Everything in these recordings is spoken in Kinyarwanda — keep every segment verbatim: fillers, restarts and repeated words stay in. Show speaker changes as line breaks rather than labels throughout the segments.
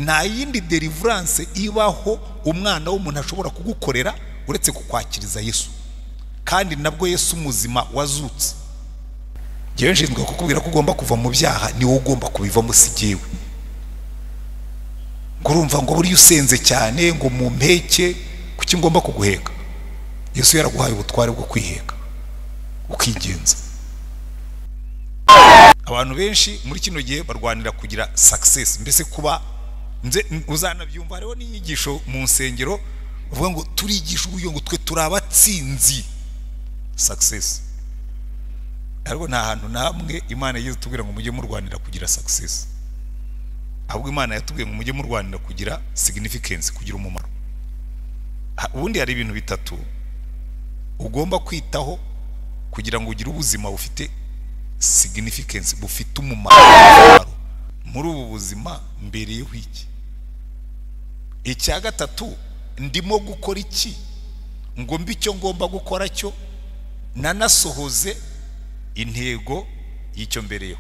nta yindi deliverance ibaho umwana w'umuntu ashobora kugukorera uretse kukwakiriza Yesu, kandi nabwo Yesu muzima wazutse. Ngewe nshinzwe kukubwira ko ugomba kuva mu byaha, ni wowe ugomba kubivamo, si jyewe. Ngo urumva ngo buri usenze cyane ngo mu mpeke, kuki ngomba kuguheka? Yesu yaraguhaye ubutware bwo kwiheka ukigenza. Abantu benshi muri kino gihe barwanira kugira success, mbese kuba nze uzanabyumva. Hariho n'inyigisho mu nsengero uvuga ngo turigisha uburyo ngo twe turabatsinzi success, ariko nta hantu namwe Imana yize tubwira ngo mujye murwanira kugira success, ahubwo Imana yatubwiye ngo mujye murwanira kugira significance, kugira umumaro. Ubundi hari ibintu bitatu ugomba kwitaho kugira ngo ugire ubuzima bufite significance, bufite umumaro muri ubu buzima. Mbereyeho iki? Icya gatatu, ndimo gukora iki ngo mbi icyo ngomba gukora cyo nanasohoze intego y'icyo mbereyeho.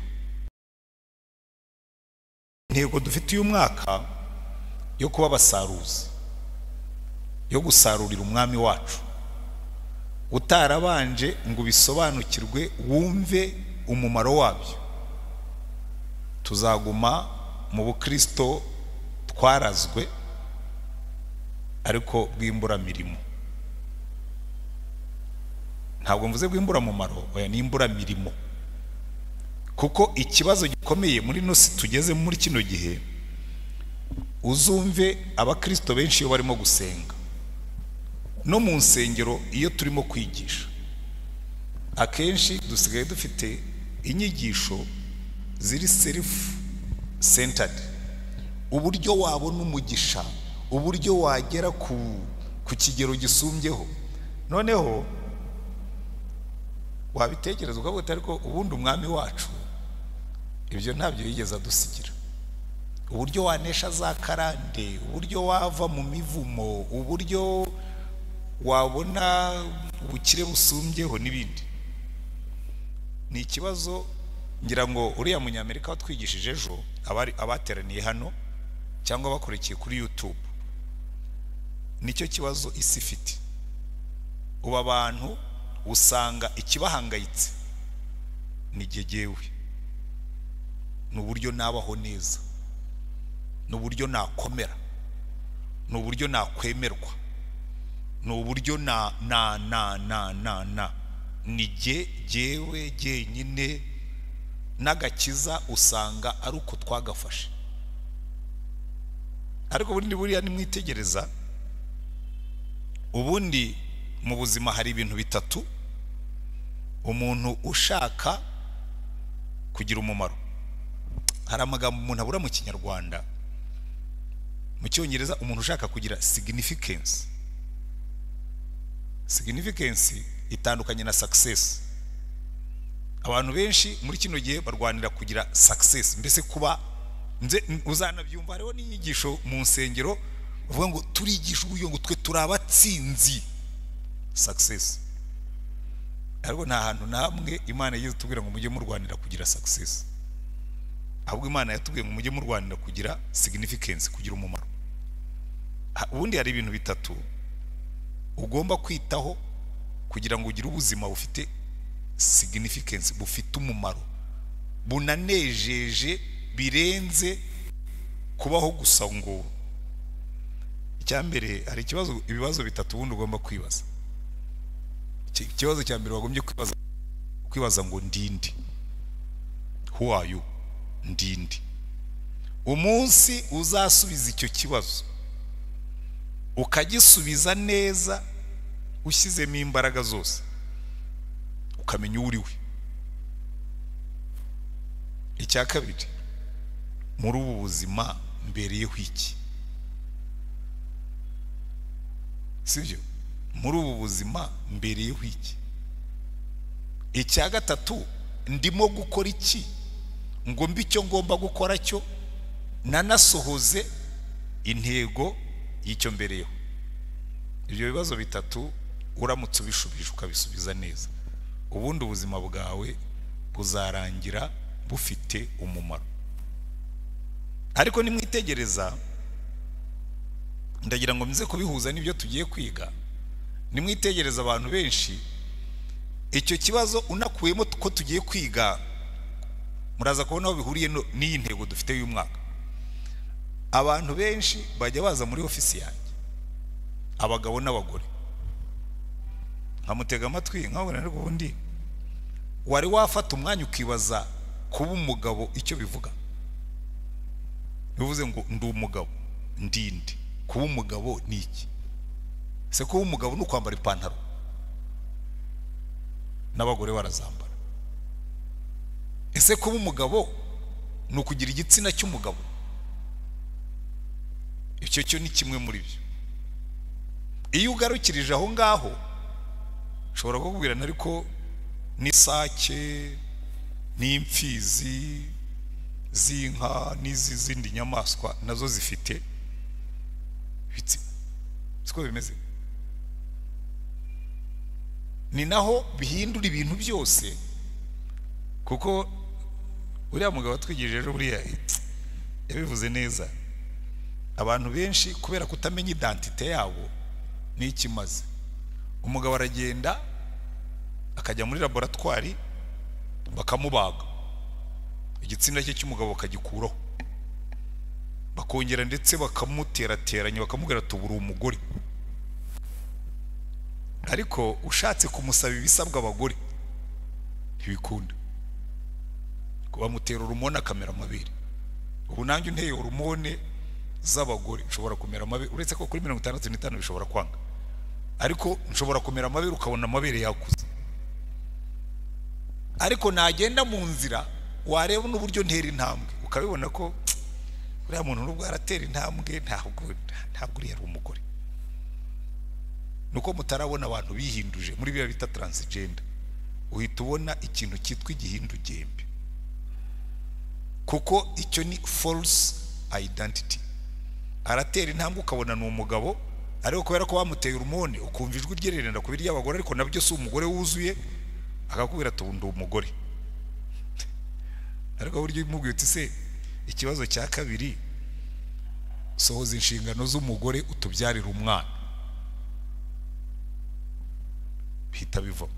Intego dufite uyu mwaka yo kuba abasaruzi, yo gusarurira umwami wacu, utarabanje ngo bisobanukirwe wumve umumaro wabyo. Tuzaguma mu bukristo twarazwe ariko bw'imbura mirimo. Ntabwo mvuze bw'imbura mumaro, oya ni imbura mirimo. Kuko ikibazo gikomeye muri nosi tugeze muri kino gihe, uzumve abakristo benshi iyo barimo gusenga no mu nsengero iyo turimo kwigisha, akenshi dusigaye dufite inyigisho ziri self centered, uburyo wabona umugisha, uburyo wagera ku ku kigero gisumbyeho. Noneho wabitekereza ukavuga ariko ubundi umwami wacu ibyo ntabyo yigeze adusigira. Uburyo wanesha za karande, uburyo wava mu mivumo, uburyo wabona ubukire busumbyeho n'ibindi. Ni ikibazo ngira ngo uriya munyamerika watwigishije ejo, abari abateraniye hano cyangwa bakurikiye kuri YouTube, nicyo kibazo isi ifite. Ubu abantu usanga ikibahangayitse ni jejewe, n'uburyo nabaho neza, n'uburyo nakomera, n'uburyo nakwemerwa, n'uburyo na na na na na na ni je jewe jenyine, n'agakiza usanga ari uko twagafashe. Ariko ubundi buriya nimwitegereza, ubundi mu buzima hari ibintu bitatu umuntu ushaka kugira umumaro. Hari amagambo umuntu abura mu Kinyarwanda, mu Cyongereza umuntu ushaka kugira significance. Significance itandukanye na success. Abantu benshi muri kino gihe barwanira kugira success, mbese kuba nze uzanabyumva. Hariho n'inyigisho mu nsengero uvuga ngo turigisha uburyo ngo twe turabatsinzi success, ariko nta hantu namwe Imana yize tubwira ngo mujye murwanira kugira success, ahubwo Imana yatubwiye ngo mujye murwanira kugira significance, kugira umumaro. Ubundi hari ibintu bitatu ugomba kwitaho kugira ngo ugire ubuzima bufite significance, bufite umumaro, bunanejeje, birenze kubaho gusa ngo. Icyambere, hari ikibazo ibibazo bitatu ubundi ugomba kwibaza. Ikibazo cya mbere wagombye kwibaza kwibaza ngo ndindi. Who are you? Ndindi. Umunsi uzasubiza icyo kibazo ukagisubiza neza, ushyizemo imbaraga zose, ukamenya uriwe. Icya kabiri, muri ubu buzima mbereyeho iki? Sibyo? Muri ubu buzima mbereyeho iki? Icya gatatu, ndimo gukora iki ngo mbi icyo ngomba gukora cyo nanasohoze intego y'icyo mbereyeho. Ibyo bibazo bitatu uramutse ubishubije ukabisubiza neza, ubundi ubuzima bwawe buzarangira bufite umumaro. Ariko nimwitegereza ndagira ngo mze kubihuza n'ibyo tugiye kwiga. Nimwitegereza abantu benshi icyo kibazo unakuyemo ko tugiye kwiga, muraza kubona aho bihuriye n'iyi ntego dufite y'uyu mwaka. Abantu benshi bajya baza muri ofisi yanjye, abagabo n'abagore, nkamutega amatwi nkabona ariko ubundi wari wafata umwanya ukibaza kuba umugabo icyo bivuga. Bivuze ngo ndi umugabo, ndinde. Kuba umugabo ni iki? Se kuba umugabo ni ukwambara ipantaro n'abagore barazambara. Ese kuba umugabo ni ukugira igitsina cy'umugabo? Icyo cyo ni kimwe muri byo. Iyo ugarukirije aho ngaho ushobora kukubwirana ariko n'isake n'imfizi z'inka n'izi zindi nyamaswa nazo zifite ibitsina. Siko bimeze. Ni naho bihindura ibintu byose, kuko uriya mugabo twigije ejo buriya yabivuze neza. Abantu benshi kubera kutamenya identite yabo ni ikimaze. Umugabo aragenda akajya muri laboratoire bakamubaga, igitsina cye cy'umugabo bakagikuraho, bakongera ndetse bakamuterateranya bakamubwira tubura umugore. Ariko ushatse kumusaba ibisabwa abagore ntibikunda, kuba mutera urumone akamera amabere. Ubu nanjye unteye urumone z'abagore nshobora kumera amabere, uretse ko kuri mirongo itandatu n'itanu bishobora kwanga, ariko nshobora kumera amabere ukabona amabere yakuze. Ariko nagenda mu nzira wareba n'uburyo ntera intambwe ukabibona ko uriya muntu nubwo aratera intambwe ntabwo ntabwo uri yari umugore. Nuko mutarabona abantu bihinduje muri bya bita transgender, uhita ubona ikintu cyitwa igihindugembe, kuko icyo ni false identity. Aratera intambwe ukabona ni umugabo, ariko kubera ko bamuteye urumone ukumva ijwi ryererenda ku birya abagore, ariko nabyo si umugore wuzuye, akakubwira tubundi umugore. Ariko buryo umubwiye uti se ikibazo cya kabiri, sohoza inshingano z'umugore utubyarira umwana, bihita bivamo.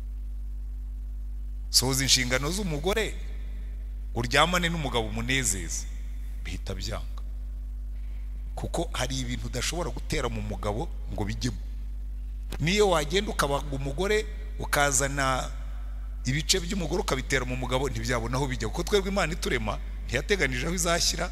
Sohoza inshingano z'umugore uryamane n'umugabo umunezeza, bihita byanga, kuko hari ibintu udashobora gutera mu mugabo ngo bijyemo. Niyo wagenda ukabaga umugore ukazana ibice by'umugore ukabitera mu mugabo ntibyabona aho bijya, kuko twebwe Imana iturema ntiyateganije aho izashyira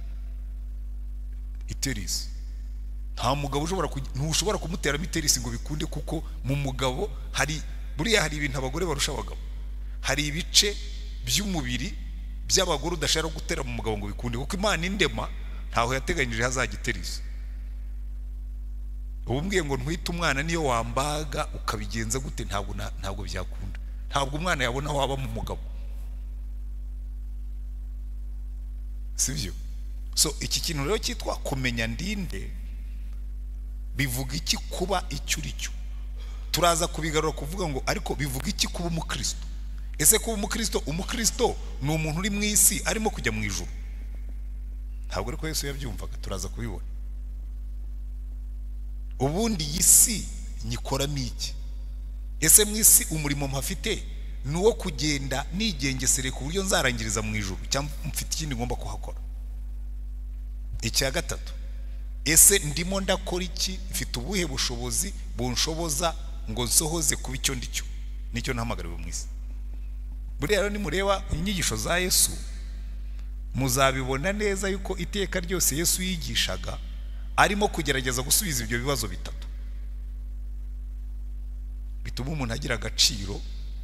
iterisi. Nta mugabo ushobora ntushobora kumuteramo iterisi ngo bikunde, kuko mu mugabo hari buriya hari ibintu abagore barusha abagabo. Hari ibice by'umubiri by'abagore udashaka gutera mu mugabo ngo bikunde, kuko Imana indema ntaho yateganyije hazajya iterisi. Ubumbwiye ngo ntwite umwana niyo wambaga ukabigenza gute ntabwo ntabwo byakunda. Ntabwo umwana yabona aho aba mu mugabo, sibyo? So iki kintu rero cyitwa kumenya ndinde bivuga iki kuba icyo uri cyo? Turaza kubigarura kuvuga ngo ariko bivuga iki kuba umukristo? Ese kuba umukristo, umukristo ni umuntu uri mu isi arimo kujya mu ijuru? Ntabwo ariko Yesu yabyumvaga, turaza kubibona. Ubundi iyi si nyikoramo iki? Ese mu isi umurimo mpafite ni uwo kugenda nigengesere ku buryo nzarangiriza mu ijuru, cyangwa mfite ikindi ngomba kuhakora? Icya gatatu, ese ndimo ndakora iki? Mfite ubuhe bushobozi bunshoboza ngo nsohoze kuba icyo ndicyo, nicyo ntahamagariwe mu isi. Buriya rero nimureba inyigisho za Yesu muzabibona neza yuko iteka ryose Yesu yigishaga arimo kugerageza gusubiza ibyo bibazo bitatu bituma umuntu agira agaciro,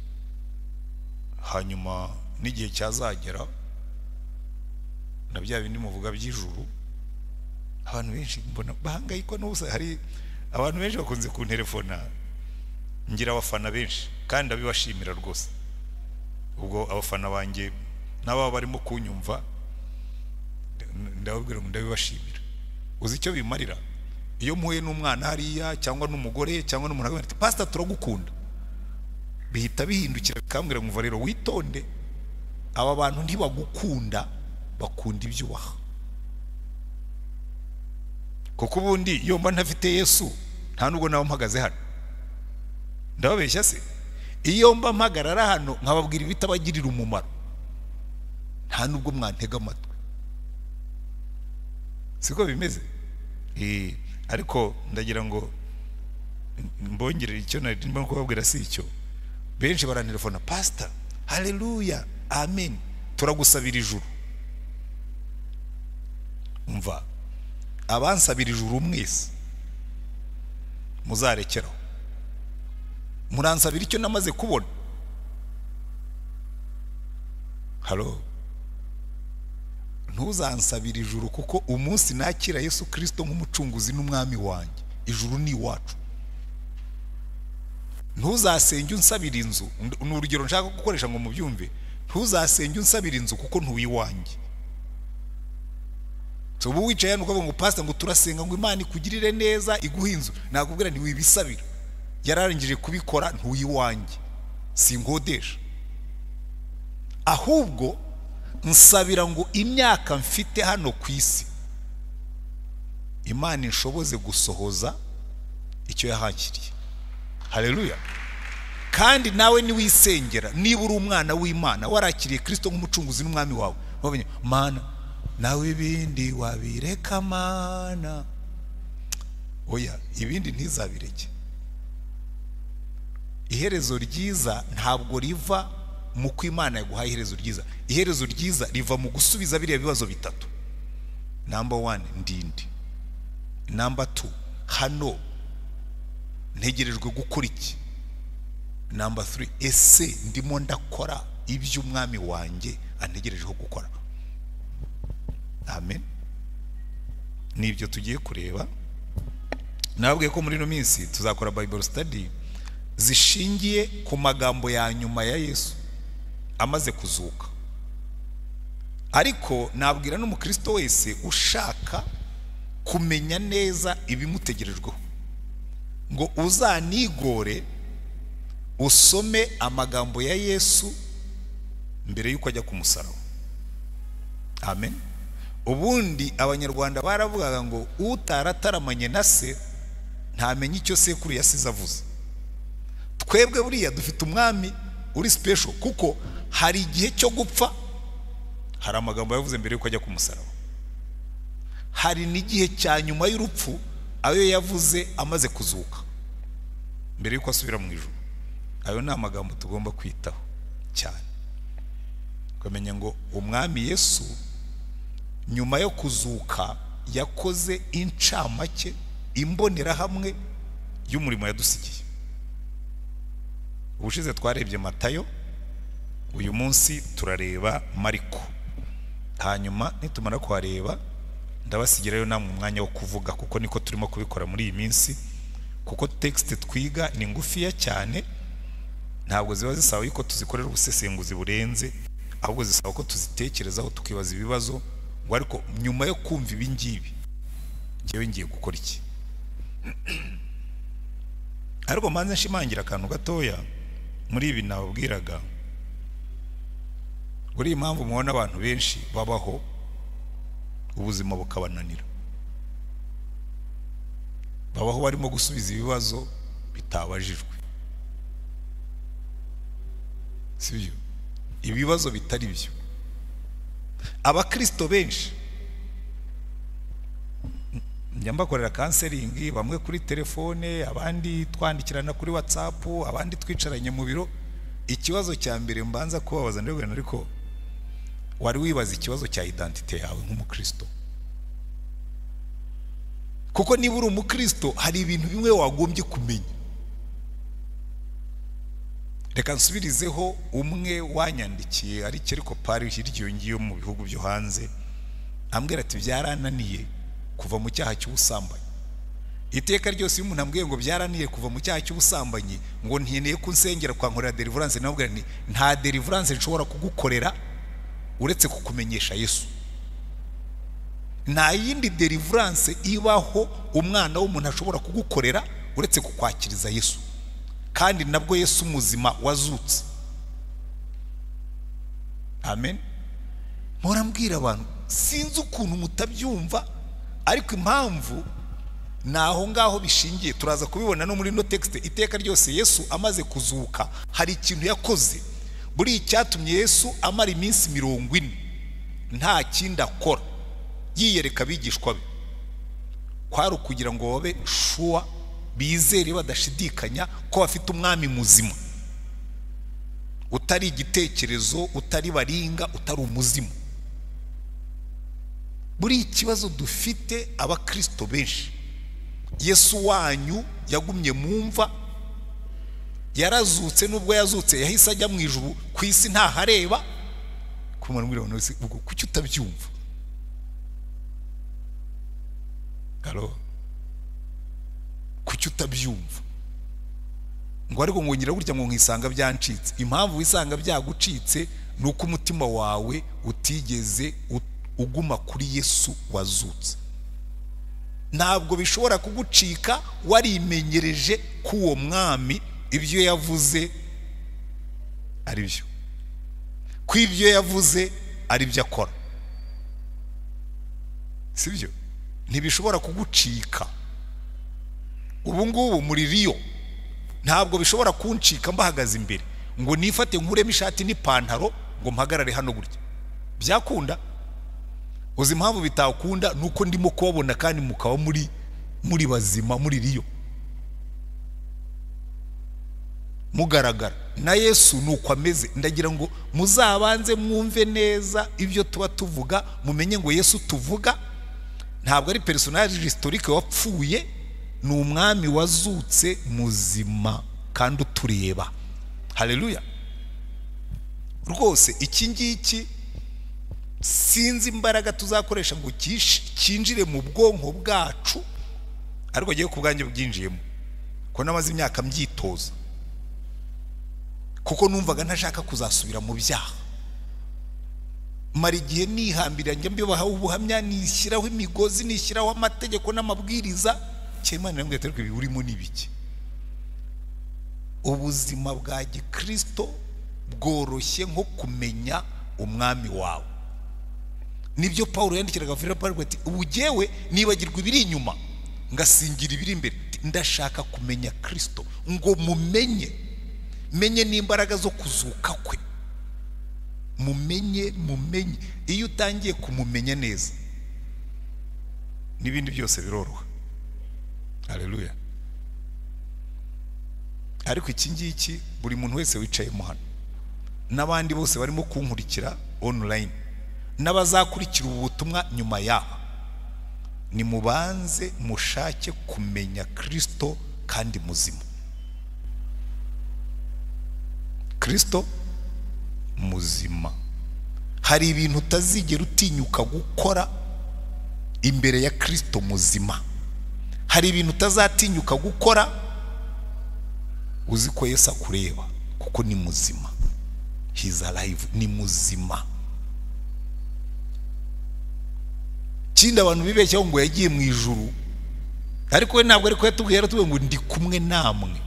hanyuma n'igihe cyazagera na bya bindi muvuga by'ijuru. Abantu benshi mbona bahangayikwa n'ubusa. Hari abantu benshi bakunze kunterefona, ngira abafana benshi kandi ndabibashimira rwose. Ubwo abafana banjye nabo barimo kunyumva ndababwira ngo ndabibashimira. Uzi icyo bimarira iyo muhuye n'umwana hariya cyangwa n'umugore cyangwa n'umuntu ati pastor turagukunda, bihita bihindukira bikambwira ngo rero witonde, aba bantu ntibagukunda, bakunda ibyo ubaha. kuko ubundi iyo mba ntafite Yesu nta nubwo nawe mpagaze hano. Ndababeshya se? Iyo mba mpagarara hano nkababwira ibitabagirira umumaro nta nubwo mwantega amatwi. Siko bimeze? Eh, ariko ndagira ngo mbongerere icyo nari ndimo kubabwira si icyo. Benshi barantelefona, pastor, haleluya, amen, turagusabira ijuru. Umva, abansabira ijuru mwese muzarekeraho. Muransabira icyo namaze kubona. Halo, ntuzansabira ijuru kuko umunsi nakira Yesu Kristo nk'umucunguzi n'umwami wanjye, ijuru ni iwacu. Ntuzasenge unsabira inzu, ni urugero nshaka gukoresha ngo mubyumve. Ntuzasenge unsabira inzu kuko ntuwiwanjye. So ubu wicaye hano ukavuga ngo pastor ngo turasenga ngo Imana ikugirire neza iguhe inzu, nakubwira nti wibisabira. Yararangije kubikora, ntuyiwanjye, sinkodesha. Ahubwo nsabira ngo imyaka mfite hano ku isi Imana inshoboze gusohoza icyo yahakiriye. Haleluya. Kandi nawe ni wisengera, niba uri umwana w'Imana warakiriye Kristo nk'umucunguzi n'umwami wawe, wabonye Mana nawe ibindi wabireka Mana. Oya, ibindi ntizabireke. Iherezo ryiza ntabwo riva mu ko Imana yaguhaye iherezo ryiza. Iherezo ryiza riva mu gusubiza biriya bibazo bitatu. Number one, ndindi. Number two, hano ntegerejwe gukora iki. Number three, ese ndimo ndakora ibyo umwami wanjye antegerejeho gukora. Amen. Nibyo tugiye kureba. Nabwiye ko muri no minsi tuzakora Bible study zishingiye ku magambo ya nyuma ya Yesu amaze kuzuka. Ariko nabwira n'umukristo wese ushaka kumenya neza ibimutegerejweho ngo uzanigore usome amagambo ya Yesu mbere yuko ajya ku musaraba. Amen. Ubundi abanyarwanda baravugaga ngo utarataramanye na se ntamenye icyo sekuru yasize avuze. Twebwe buriya dufite umwami uri special kuko hari igihe cyo gupfa hari amagambo yavuze mbere yuko ajya ku musaraba. Hari n'igihe cya nyuma y'urupfu ayo yavuze amaze kuzuka mbere yuko asubira mu ijuru. Ayo ni amagambo tugomba kwitaho cyane. Kumenya ngo umwami Yesu nyuma yo kuzuka yakoze incamake imbonera hamwe y'umurimo yadusigiye. Ubushize twarebye Matayo, uyu munsi turareba Mariko. Hanyuma nitumara kuhareba ndabasigirayo namwe umwanya wo kuvuga kuko niko turimo kubikora muri iyi minsi, kuko text twiga ni ngufiya cyane, ntabwo ziba zisaba yuko tuzikorera ubusesenguzi burenze, ahubwo zisaba ko tuzitekerezaho tukibaza ibibazo ngo ariko nyuma yo kumva ibi ngibi ngewe ngiye gukora iki. Ariko manze nshimangira akantu gatoya muri ibi nababwiraga. Buri impamvu mubona abantu benshi babaho ubuzima bukabananira, babaho barimo gusubiza ibibazo bitabajijwe, sibyo? Ibibazo bitari byo. Abakristo benshi njya mbakorera counseling, bamwe kuri telefone, abandi twandikirana kuri WhatsApp, abandi twicaranye mu biro. Ikibazo cya mbere mbanza kubabaza ndebwe ariko wari wibaza ikibazo cya identite yawe nk'umukristo. Kuko niba uri umukristo hari ibintu bimwe wagombye kumenya. Reka nsubirizeho umwe wanyandikiye ari keriko pari hiryo ngiyo mu bihugu byo hanze, ambwira ati byarananiye kuva mu cyaha cy'ubusambanyi. Iteka ryose iyo umuntu ambwiye ngo byarananiye kuva mu cyaha cy'ubusambanyi ngo ntiyeneye kunsengera kwa nkorera deliverance, nabwo nti nta deliverance nshobora kugukorera uretse kukumenyesha Yesu. Nta yindi deliverance ibaho umwana w'umuntu ashobora kugukorera uretse kukwakiriza Yesu, kandi nabwo Yesu muzima wazutse. Amen. Mpora mbwira abantu sinzi ukuntu mutabyumva, ariko impamvu naho ngaho bishingiye. Turaza kubibona no muri no text. Iteka ryose Yesu amaze kuzuka hari ikintu yakoze, buri icyatumye Yesu amara iminsi mirongo ine nta kindi akora yiyereka abigishwa be, kwari kugira ngo babe shuwa, bizere badashidikanya ko bafite umwami muzima, utari igitekerezo, utari baringa, utari umuzimu. Buri ikibazo dufite abakristo benshi, Yesu wanyu yagumye mumva, yarazutse, nubwo yazutse yahise ajya mu ijuru, ku isi ntahareba. Kumara muri bano wese ubwo kuki utabyumva? Halo, kuki utabyumva? Ngo ariko ngo ngira gutya ngo nkisanga byancitse. Impamvu wisanga byagucitse nuko umutima wawe utigeze uguma kuri Yesu wazutse. Ntabwo bishobora kugucika warimenyereje kuwo mwami ibyo yavuze ari byo, kw'ibyo yavuze ari byo akora, sibyo? Ntibishobora kugucika. Ubu ngubu muri Rio ntabwo bishobora kuncika mbahagaze imbere ngo nifate nkuremo ishati n'ipantaro ngo mpagarare hano gutya. Byakunda? Uzi impamvu bitakunda? Nuko ndimo kubabona kandi mukaba muri muri bazima muri Rio mugaragara. Na Yesu nuko ameze. Ndagira ngo muzabanze mwumve neza ibyo tuba tuvuga, mumenye ngo Yesu tuvuga ntabwo ari personage historique wapfuye, ni umwami wazutse muzima kandi utureba. Haleluya. Rwose iki ngiki sinzi imbaraga tuzakoresha ngo kinjire mu bwonko bwacu, ariko giye kubwanjye bwinjiyemo ko namaze imyaka mbyitoza, kuko numvaga ntashaka kuzasubira mu byaha. Mara igihe nihambira njya mbibaha ubuhamya, nishyiraho imigozi, nishyiraho amategeko n'amabwiriza, cyemana namwe tereko ibi urimo nibiki. Ubuzima bwa Gikristo bworoshye nko kumenya umwami wawe. Nibyo Paulo yandikiraga Filipo ati ubugewe nibagirwa ibiri inyuma ngasingira ibiri imbere. Ndashaka kumenya Kristo, ngo mumenye, menye n'imbaraga zo kuzuka kwe. Mumenye, mumenye. Iyo utangiye kumumenya neza n'ibindi byose biroroha. Haleluya. Ariko iki ngiki buri muntu wese wicaye mu hano n'abandi bose barimo kunkurikira online n'abazakurikira ubutumwa nyuma yaho, ni mubanze mushake kumenya Kristo kandi muzima. Kristo muzima. Hari ibintu utazigera utinyuka gukora imbere ya Kristo muzima. Hari ibintu utazatinyuka gukora uzi ko Yesu akureba, kuko ni muzima. He is alive, ni muzima. Kindi abantu bibeshyaho ngo yagiye mu ijuru, ariko we ntabwo ariko yatubwiye, yaratubwiye ngo ndi kumwe namwe.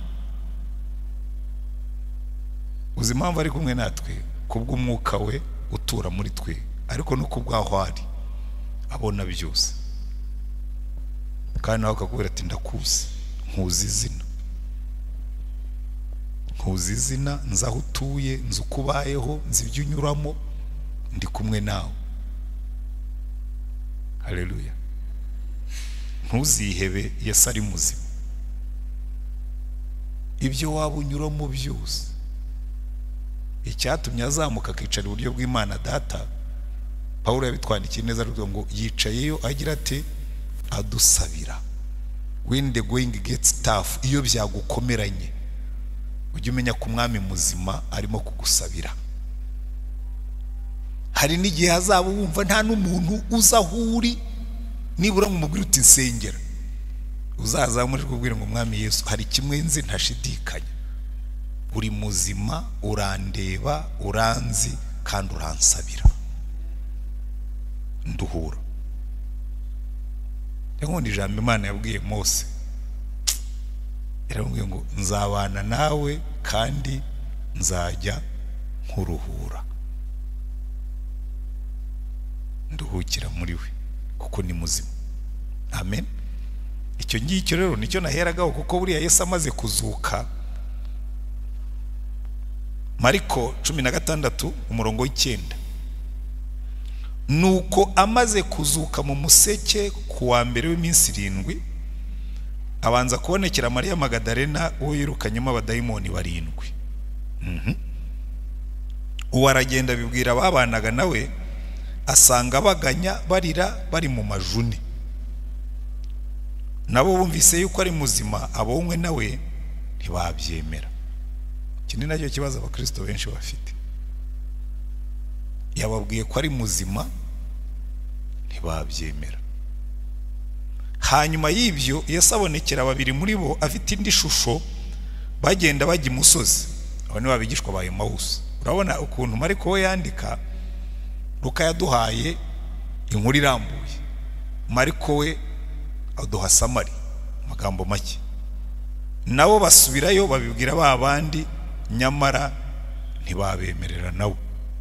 Uzi impamvu ari kumwe natwe? Kubw'umwuka we utura muri twe, ariko no kubwaho ari abona byose. Kandi nawe akakubwira ati ndakuzi, nkuzi izina, nkuzi izina, nzi aho utuye, nzi uko ubayeho, nzi ibyo unyuramo, ndi kumwe nawe. Haleluya. Ntuzihebe, Yesu ari muzima. Ibyo waba unyuramo byose, icyatumye azamuka akicara iburyo bw'Imana Data, Paulo yabitwandikiye neza avuga ngo yicayeyo agira ati adusabira. When the going gets tough, iyo byagukomeranye, ujye umenya ko umwami muzima arimo kugusabira. Hari n'igihe hazaba wumva nta n'umuntu uza aho uri, nibura umubwira uti nsengera, uzazamure kubwira ngo umwami Yesu hari kimwe nzi ntashidikanya, uri muzima, urandeba, uranzi kandi uransabira. Nduhura. Yakundi ijambo Imana yabwiye Mose, yaramubwiye ngo nzabana nawe kandi nzajya nkuruhura. Nduhukira muri we kuko ni muzima. Amen. icyo ngicyo rero nicyo naheragaho, kuko buriya Yesu amaze kuzuka, Mariko cumi na gatandatu umurongo w'icyenda, nuko amaze kuzuka mu museke ku wa mbere w'iminsi irindwi, abanza kubonekera Mariya Magadalena uwo yirukanyemo abadayimoni barindwi. Mhm. Uwo aragenda bibwira ababanaga nawe, asanga baganya barira bari mu majune. Nabo bumvise yuko ari muzima, abonywe nawe ntibabyemera. Iki ni nacyo kibazo abakristo benshi bafite. Yababwiye ko ari muzima, ntibabyemera. Hanyuma y'ibyo Yesu abonekera babiri muri bo afite indi shusho, bagenda bajya imusozi. Abo ni babigishwa ba Emawusi. Urabona ukuntu Mariko we yandika, Luka yaduhaye inkuru irambuye, Mariko we aduha samari, amagambo make. Nabo basubirayo babibwira ba bandi, nyamara ntibabemerera nabo.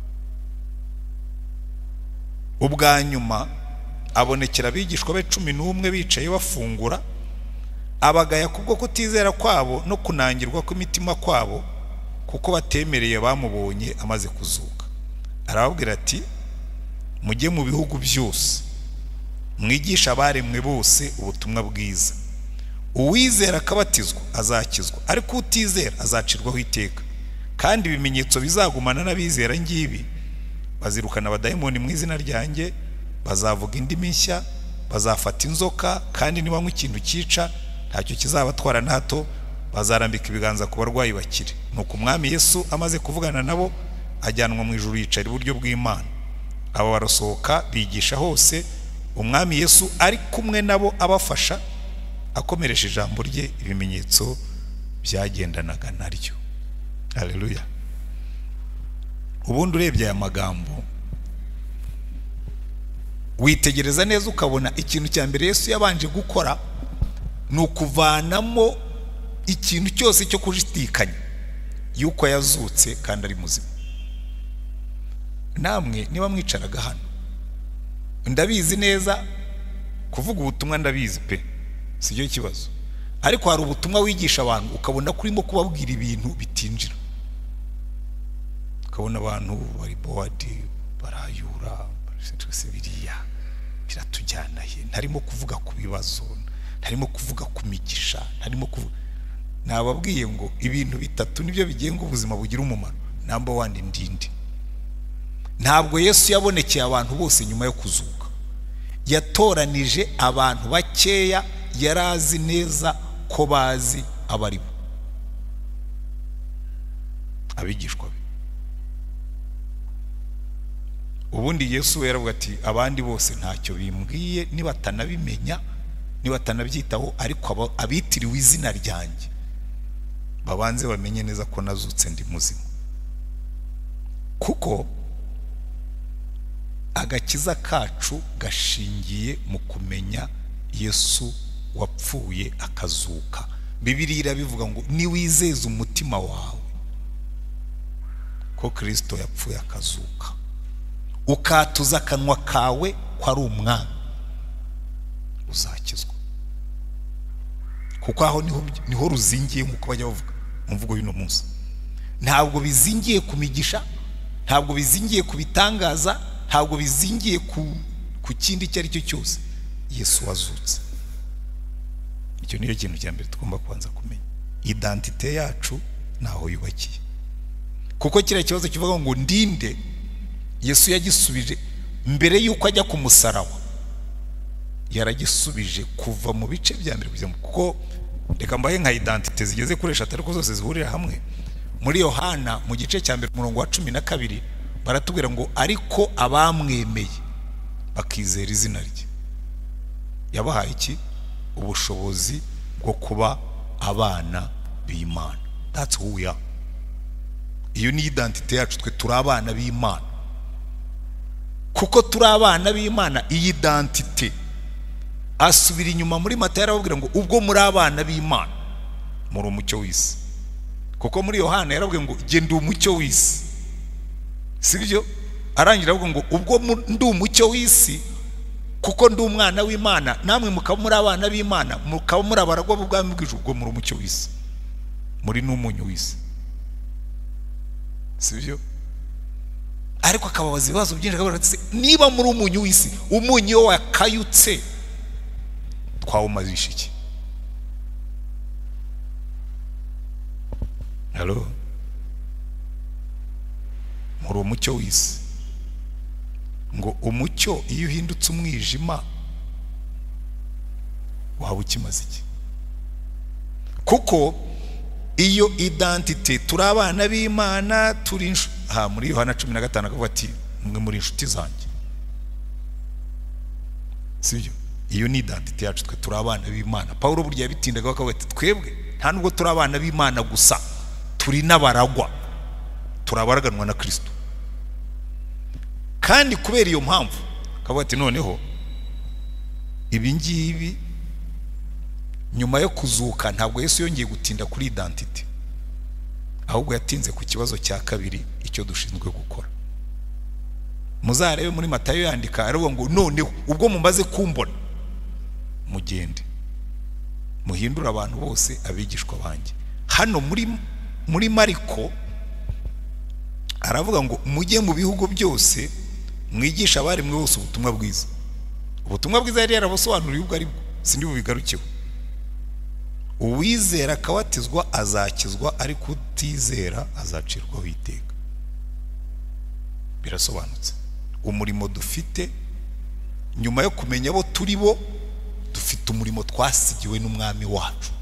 Ubwa nyuma abonekera abigishwa be cumi n'umwe bicaye bafungura, abagaya kubwo kutizera kwabo no kunangirwa kw'imitima kwabo, kuko batemereye bamubonye amaze kuzuka. Arababwira ati, mujye mu bihugu byose, mwigisha abaremwe bose ubutumwa bwiza. Uwizera akabatizwa azakizwa, ariko utizera azacirwaho iteka. Kandi ibimenyetso bizagumana n'abizera ngibi: bazirukana abadayimoni mu izina ryanjye, bazavuga indimi nshya, bazafata inzoka, kandi nibanywa ikintu cyica ntacyo kizabatwara na hato, bazarambika ibiganza ku barwayi bakire. Nuko umwami Yesu amaze kuvugana nabo, ajyanwa mu ijuru yicara iburyo bw'Imana. Abo barasohoka bigisha hose, umwami Yesu ari kumwe nabo abafasha, akomeresha ijambo rye ibimenyetso byagendanaga naryo. Haleluya. Ubundi urebye aya magambo, witegereza neza ukabona ikintu cya mbere Yesu yabanje gukora ni ukuvanamo ikintu cyose cyo kujitikanya yuko yazutse kandi ari muzima. Namwe niba mwicaraga hano, ndabizi neza kuvuga ubutumwa, ndabizi pe, sicyo kibazo. Ariko hari ubutumwa wigisha abantu ukabona kurimo kubabwira ibintu bitinjira, ukabona abantu bari boadi barayura, se biriya biratujyana he, ntarimo kuvuga ku bibazo, ntarimo kuvuga ku migisha, ntarimo kuvuga. Nababwiye ngo ibintu bitatu nibyo bigenga ubuzima bugira umumaro. Number one, ndinde. Ntabwo Yesu yabonekeye abantu bose nyuma yo kuzuka, yatoranije abantu bakeya yarazi neza ko bazi abaribo, abigishwa be. Ubundi Yesu yaravuga ati, abandi bose ntacyo bimbwiye nibatanabimenya, nibatanabyitaho, ariko abitiriwe izina ryanjye babanze bamenye neza ko nazutse ndi muzima. Kuko agakiza kacu gashingiye mu kumenya Yesu wapfuye akazuka. Bibiliya irabivuga ngo niwizeza umutima wawe ko Kristo yapfuye akazuka, ukatuza akanwa kawe ko ari umwami, uzakizwa. Kuko aho niho niho ruzingiye, nkuko bajya bavuga mu mvugo y'uno munsi. Ntabwo bizingiye ku migisha, ntabwo bizingiye ku bitangaza, ntabwo bizingiye ku ku kindi icyo ari cyo cyose. Yesu wazutse. Icyo niyo kintu cya mbere tugomba kubanza kumenya. Identite yacu naho yubakiye. Kuko kiriya kibazo kivuga ngo ndinde, Yesu yagisubije mbere yuko ajya ku musaraba, yaragisubije kuva mu bice bya mbere kujya. Kuko reka mbaye nka identite zigeze kuri eshatu ariko zose zihurira hamwe. Muri Yohana mu gice cya mbere umurongo wa cumi na kabiri baratubwira ngo ariko abamwemeye bakizera izina rye yabahaye iki? Ubushobozi bwo kuba abana b'Imana. That's who we are. Iyo ni identite yacu, twe turi abana b'Imana. Kuko turi abana b'Imana, iyi identite asubira inyuma muri Matayo arababwira ngo ubwo muri abana b'Imana muri umucyo w'isi. Kuko muri Yohana yarababwira ngo jye ndi umucyo w'isi, sibyo? Arangira avuga ngo ubwo ndi umucyo w'isi, kuko ndi umwana w'Imana namwe mukaba muri abana b'Imana mukaba muri abaragwa b'ubwami bw'ijuru ubwo muri umucyo w'isi muri n'umunyu w'isi sibyo ariko akababaza ibibazo byinshi akabaza ati niba muri umunyu w'isi umunyu wakayutse twawumazisha iki Hello muri umucyo w'isi ngo umucyo iyo uhindutse umwijima waba ukimaze iki kuko iyo identity turi abana b'Imana turi ha muri Yohana cumi na gatanu akavuga ati mwe muri inshuti zanjye sibyo iyo ni identity yacu twe turi abana b'Imana Paulo burya yabitindaga akavuga ati twebwe nta nubwo turi abana b'Imana gusa turi n'abaragwa turabaraganwa na Kristo kandi kubera iyo mpamvu akavuga ati noneho ibi ngibi nyuma yo kuzuka ntabwo Yesu yongeye gutinda kuri identity ahubwo yatinze ku kibazo cya kabiri icyo dushinzwe gukora muzarebe muri Matayo yandika aravuga ngo noneho ubwo mumaze kumbona mugende muhindura abantu bose abigishwa banjye hano muri muri Mariko aravuga ngo mujye mu bihugu byose mwigisha abari mwe bose ubutumwa bwiza ubutumwa bwiza yari yarabusobanuriye ubwo ari bwo sindi bubigarukeho uwizera akabatizwa azakizwa ariko utizera azacirwaho iteka birasobanutse umurimo dufite nyuma yo kumenya abo turi bo dufite umurimo twasigiwe n'umwami wacu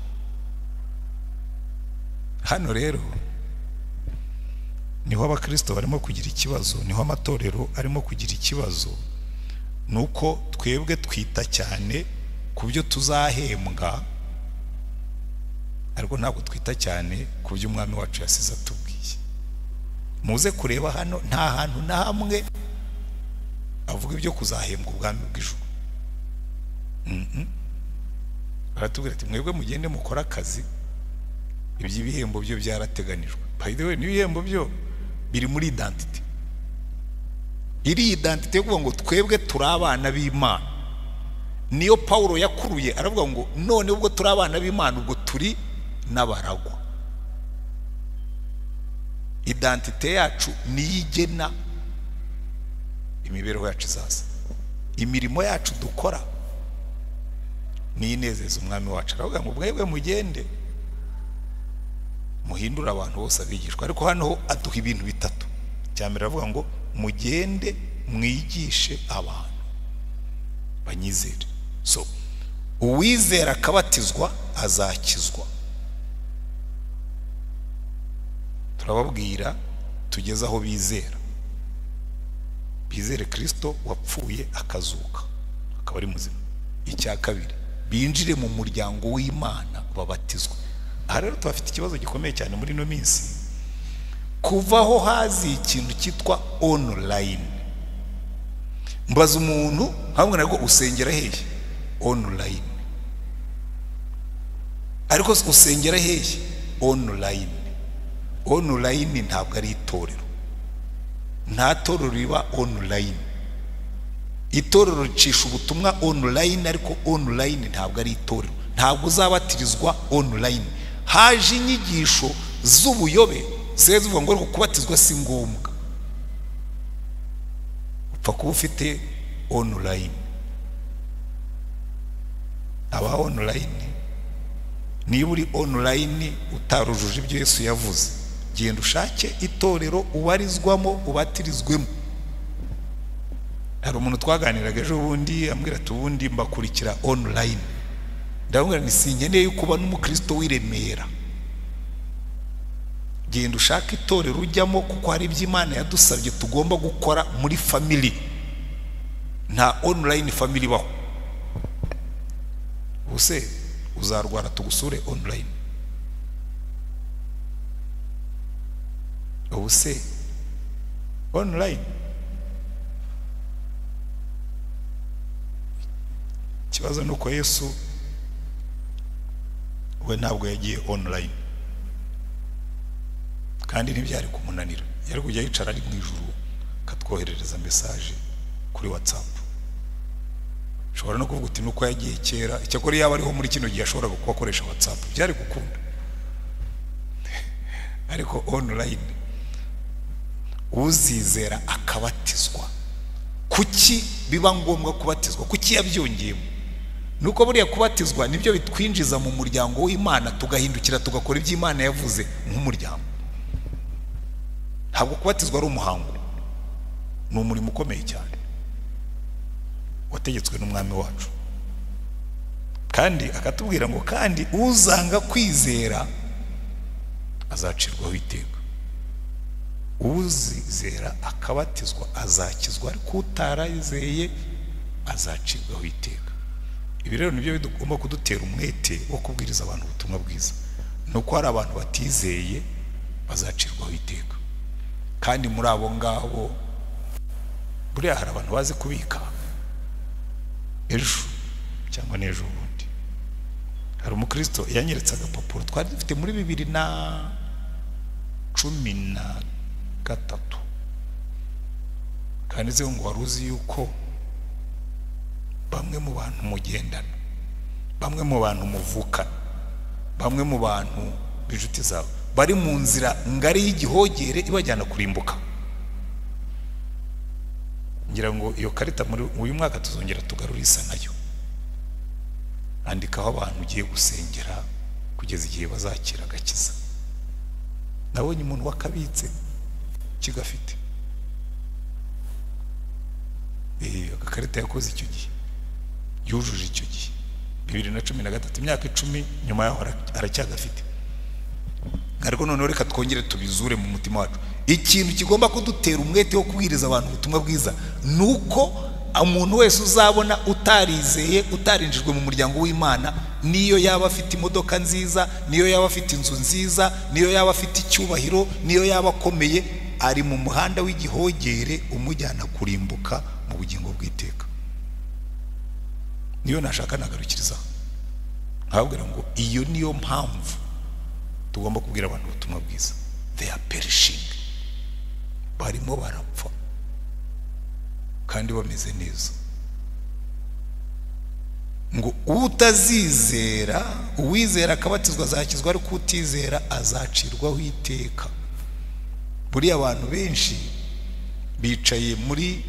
hano rero niho abakristo barimo kugira ikibazo niho amatorero arimo kugira ikibazo nuko twebwe twita cyane ku byo tuzahembwa ariko ntabwo twita cyane ku byo umwami wacu yasize atubwiye muze kureba hano nta hantu na hamwe avuga ibyo kuzahembwa ubwami bw'ijuru mhm baratubwira ati mwebwe mugende mukora akazi iby'ibihembo byo byarateganijwe by the way n'ibihembo byo biri muri identity iri identity yo kuvuga ngo twebwe turi abana b'Imana niyo Paulo yakuruye aravuga ngo none ubwo turi abana b'Imana ubwo turi n'abaragwa identity yacu niyigena imibereho yacu izaza imirimo yacu dukora ni inezeza umwami wacu aravuga ngo mwebwe mugende muhindura abantu bose abigishwa ariko hano aduha ibintu bitatu cyamera avuga ngo mugende mwigishe abantu banyizere so uwizera akabatizwa azakizwa turababwira tugeze aho bizera bizere Kristo wapfuye akazuka akaba ari muzima icya kabiri binjire mu muryango w'Imana babatizwa aha rero tubafite ikibazo gikomeye cyane muri no minsi kuvaho hazi ikintu cyitwa online mbaza umuntu hamwe nako usengera hehe online ariko usengera hehe online online ntabwo ari itorero nta torero riba online itorero ricisha ubutumwa online ariko online ntabwo ari itorero ntabwo uzabatirizwa online haje inyigisho z'ubuyobe seze uvuga ngo kubatizwa si ngombwa upfa kuba ufite online aba online niba uri online utarujuje ibyo Yesu yavuze genda ushake itorero ubarizwamo ubatirizwemo hari umuntu twaganiraga ejo bundi ambwira ati ubundi mbakurikira online ndabwira ni sinkeneye kuba n'umukristo w'Iremera genda ushaka itorero ujyamo kuko hari iby'Imana yadusabye tugomba gukora muri family nta online family baho use uzarwara tugusure online use online kibazo nuko Yesu we ntabwo yagiye online kandi ntibyari kumunanira yari kujya yicara ari mu ijuru katwoherereza message kuri WhatsApp ushobora no kuvuga uti nuko yagiye kera, icyakora yaba ariho muri kino gihe ashobora gukoresha WhatsApp byari gukunda. Ariko online uzizera akabatizwa, kuki biba ngombwa kubatizwa? Kuki yabyongeyemo? Nuko buriya kubatizwa nibyo bitwinjiza mu muryango w'Imana, tugahindukira tugakora ibyo Imana yavuze nk'umuryango. Ntabwo kubatizwa ari umuhango, ni umurimo ukomeye cyane wategetswe n'umwami wacu, kandi akatubwira ngo kandi uzanga kwizera azacirwaho iteka. Uzizera akabatizwa azakizwa, ariko utarizeye azacirwaho iteka. Ibi rero nibyo bigomba kudutera umwete wo kubwiriza abantu ubutumwa bwiza, nuko hari abantu batizeye bazacirwaho iteka. Kandi muri abo ngabo buriya hari abantu bazi kubika ejo cyangwa n'ejo bundi. Hari umukristo yanyeretse agapapuro twari dufite muri bibiri na cumi na gatatu, kanditseho ngo waruzi yuko bamwe mu bantu mugendana, bamwe mu bantu muvukana, bamwe mu bantu b'inshuti zawe bari mu nzira ngari y'igihogere ibajyana kurimbuka. Ngira ngo iyo karita muri uyu mwaka tuzongera tugarura isa nayo, andikaho abantu ugiye gusengera kugeza igihe bazakira agakiza. Nabonye umuntu wakabitse kigafite eh agakarita yakoze icyo gihe, yujuje icyo gihe bibiri na cumi na gatatu, imyaka icumi nyuma yaho aracyagafite. Ariko none reka twongere tubizure mu mutima wacu. Ikintu kigomba kudutera umwete wo kubwiriza abantu ubutumwa bwiza nuko umuntu wese uzabona utarizeye, utarinjijwe mu muryango w'Imana, niyo yaba afite imodoka nziza, niyo yaba afite inzu nziza, niyo yaba afite icyubahiro, niyo yaba akomeye, ari mu muhanda w'igihogere umujyana kurimbuka mu bugingo bw'iteka. Niyo nashaka nagarukiriza nkabwira ngo iyo niyo mpamvu tugomba kubwira abantu ubutumwa bwiza. They are perishing, barimo barapfa kandi bameze neza. Ngo utazizera, uwizera akabatizwa azakizwa, ariko utizera azacirwaho iteka. Buriya abantu benshi bicaye muri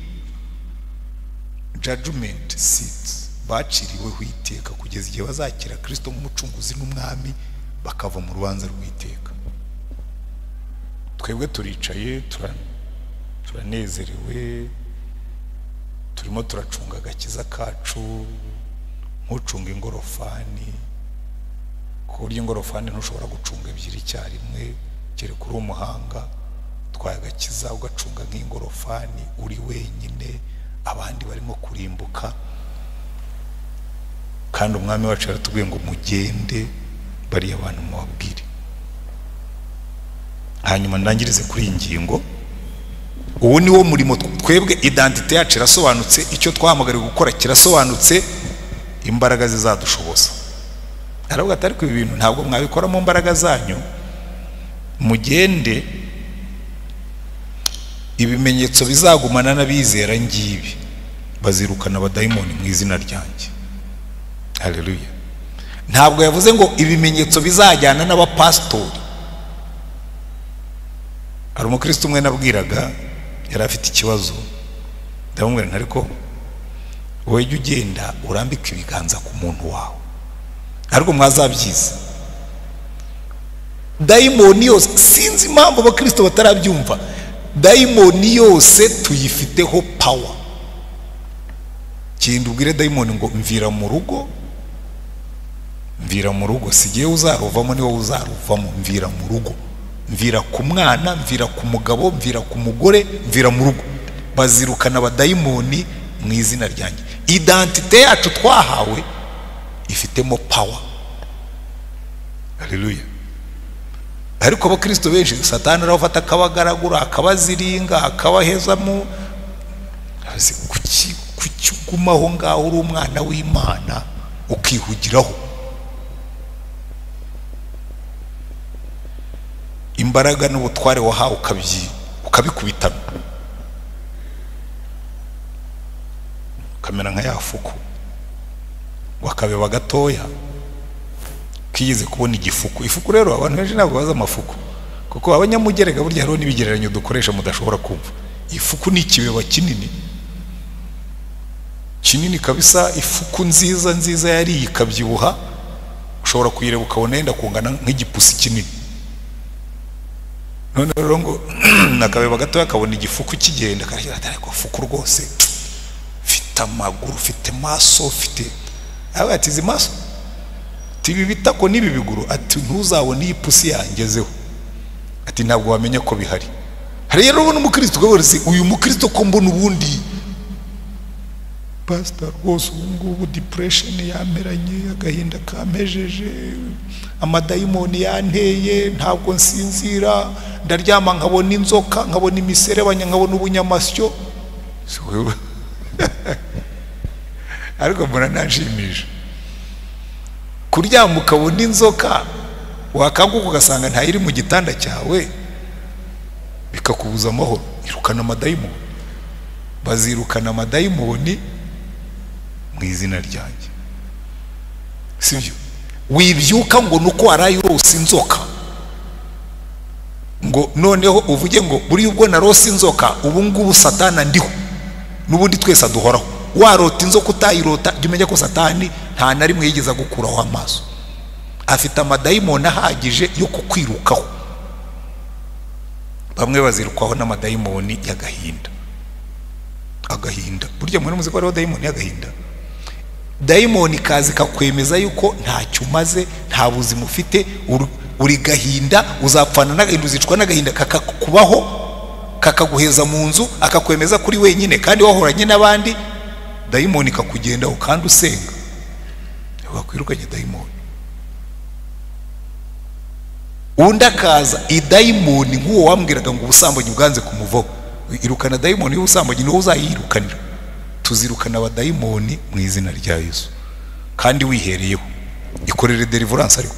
judgment seat, baciriweho iteka kugeza igihe bazakira Kristo nk'umucunguzi n'umwami, bakava mu rubanza rw'iteka. Twebwe turicaye turanezerewe, turimo turacunga agakiza kacu nk'ucunga ingorofani, ku buryo ingorofani ntushobora gucunga ebyiri icyarimwe, kereka uri umuhanga. Twaye agakiza ugacunga nk'ingorofani uri wenyine, abandi barimo kurimbuka. Kandi umwami wacu yaratubwiye ngo mugende bariya abantu mubabwire. Hanyuma ndangirize kuri iyi ngingo. Uwo ni wo murimo twebwe, identite yacu irasobanutse, icyo twahamagariwe gukora kirasobanutse, imbaraga zizadushoboza. Aravuga ati ariko ibi bintu ntabwo mwabikora mu mbaraga zanyu, mugende ibimenyetso bizagumana n'abizera ngibi, bazirukana abadayimoni mu izina ryanjye. Haleluya. Ntabwo yavuze ngo ibimenyetso bizajyana n'abapastori. Hari umukristo umwe nabwiraga, yari afite ikibazo, ndamubwira ariko wowe jya ugenda urambika ibiganza ku muntu wawe, ariko mwazabyiza. Dayimoni yose, sinzi impamvu abakristo batarabyumva, dayimoni yose tuyifiteho power. Kindi ubwire dayimoni ngo mvira mu rugo, mvira mu rugo, sigiye uzaruvamo ni wowe uzaruvamo. Mvira mu rugo, mvira ku mwana, mvira ku mugabo, mvira ku mugore, mvira mu rugo. Bazirukana abadayimoni mu izina ryanjye. Identite yacu twahawe ifitemo power. Haleluya. Ariko abakristo benshi Satani arafata akabagaragura, akabaziringa, akabahezamo. Azi kuki kugumaho ngaho uri umwana w'Imana ukihugiraho. Imbaraga n'ubutware wahawe ukabyi ukabikubitana, kamera nka yafuku wakabeba gatoya kigeze kubona igifuku. Ifuku rero abantu benshi ntabwo baza amafuku, kuko abanyamugereka burya hariho n'ibigereranyo dukoresha mudashobora kumva. Ifuku ni ikibeba kinini kinini kabisa, ifuku nziza nziza yari ikabyibuha, ushobora kuyireba ukabona yenda kungana nk'igipusi kinini. None rero ngo nakabeba gatoya kabona igifuku kigenda, karagira ati ariko fuku rwose fite amaguru, fite maso, fite aba ati izi maso tibi bitako nibi biguru, ati ntuzabona iyi pusi yangezeho, ati ntabwo wamenya ko bihari. Hari rero ubona umukristo gabose, uyu mukristo ko mbona ubundi pastor rwose ubungubu depression yameranye, agahinda kamejeje, amadayimoni yanteye, ntabwo nsinzira, ndaryama nkabona inzoka, nkabona imiserebanya, nkabona ubunyamasyo. Ariko mbona nashimisha kuryama ukabona inzoka, wakanguka ugasanga ntayiri mu gitanda cyawe, bikakubuza amahoro. Irukana amadayimoni, bazirukana amadayimoni mu izina ryanjye, sibyo? Wibyuka ngo nuko waraye urose inzoka, ngo noneho uvuge ngo buri ubwo narose inzoka ubu ngubu satana ndiho, nubundi twese aduhoraho. Warota inzoka utayirota, jya umenya ko satani nta na rimwe yigeza gukuraho amaso, afite amadayimoni ahagije yo kukwirukaho. Bamwe bazirukwaho n'amadayimoni y'agahinda. Agahinda burya muri muzi ko ari dayimoni y'agahinda. Dayimoni kazi kakwemeza yuko ntacyo umaze, nta buzima ufite, uri gahinda, uzapfana n'agahinda, uzicwa n'agahinda, kakakubaho, kakaguheza mu nzu, akakwemeza kuri wenyine kandi wahoranye n'abandi. Dayimoni kakugendaho kandi usenga, wakwirukanye dayimoni. Undi akaza idayimoni nk'uwo wambwiraga ngo ubusambanyi bwanze kumuvaho, irukana dayimoni y'ubusambanyi, niwo uzayirukanira. Tuzirukana abadayimoni mu izina rya Yesu kandi wihereyeho. Ikorere deliverance. Ariko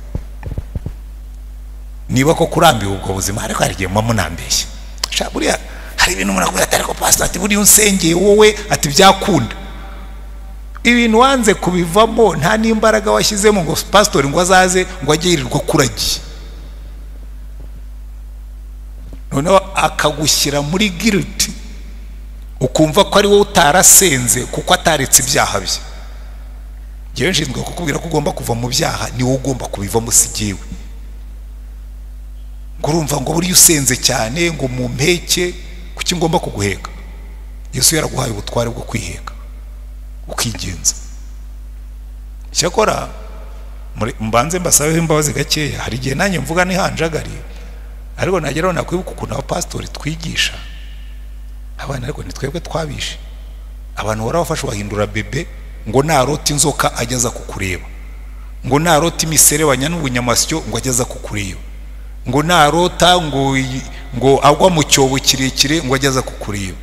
niba ko kurambiwe ubwo buzima, ariko hari igihe mama nambeshye, sha buriya hari ibintu umuntu akubwira atari ko pastor ati buriya unsengeye wowe ati byakunda. Ibintu wanze kubivamo, nta n'imbaraga washyizemo ngo pastor ngo azaze ngo agirirwa kuragiye, noneho akagushyira muri guilt, ukumva ko ari wowe utarasenze kuko ataretse ibyaha bye. Ngewe nshinzwe kukubwira ko ugomba kuva mu byaha, ni wowe ugomba kubivamo, sigiwe. Ngo urumva ngo buriya usenze cyane ngo mu mpeke, kuki ngomba kuguheka? Yesu yaraguhaye ubutware bwo kwiheka ukigenza. Cyakora mbanze mbasabeho imbabazi gakeya, hari igihe nanjye mvuga nihanjagari, ariko nageraho nakwibuka ukuntu abapastori twigisha abana, ariko nitwebwe twabishe abantu. Warabafashe bahindura bebe, ngo narota inzoka ageza kukureba, ngo narota imiserebanya n'ubunyamasyo ngo ageza kukureba, ngo narota ngo ngo agwa mu cyobo kirekire ngo ageza kukureba.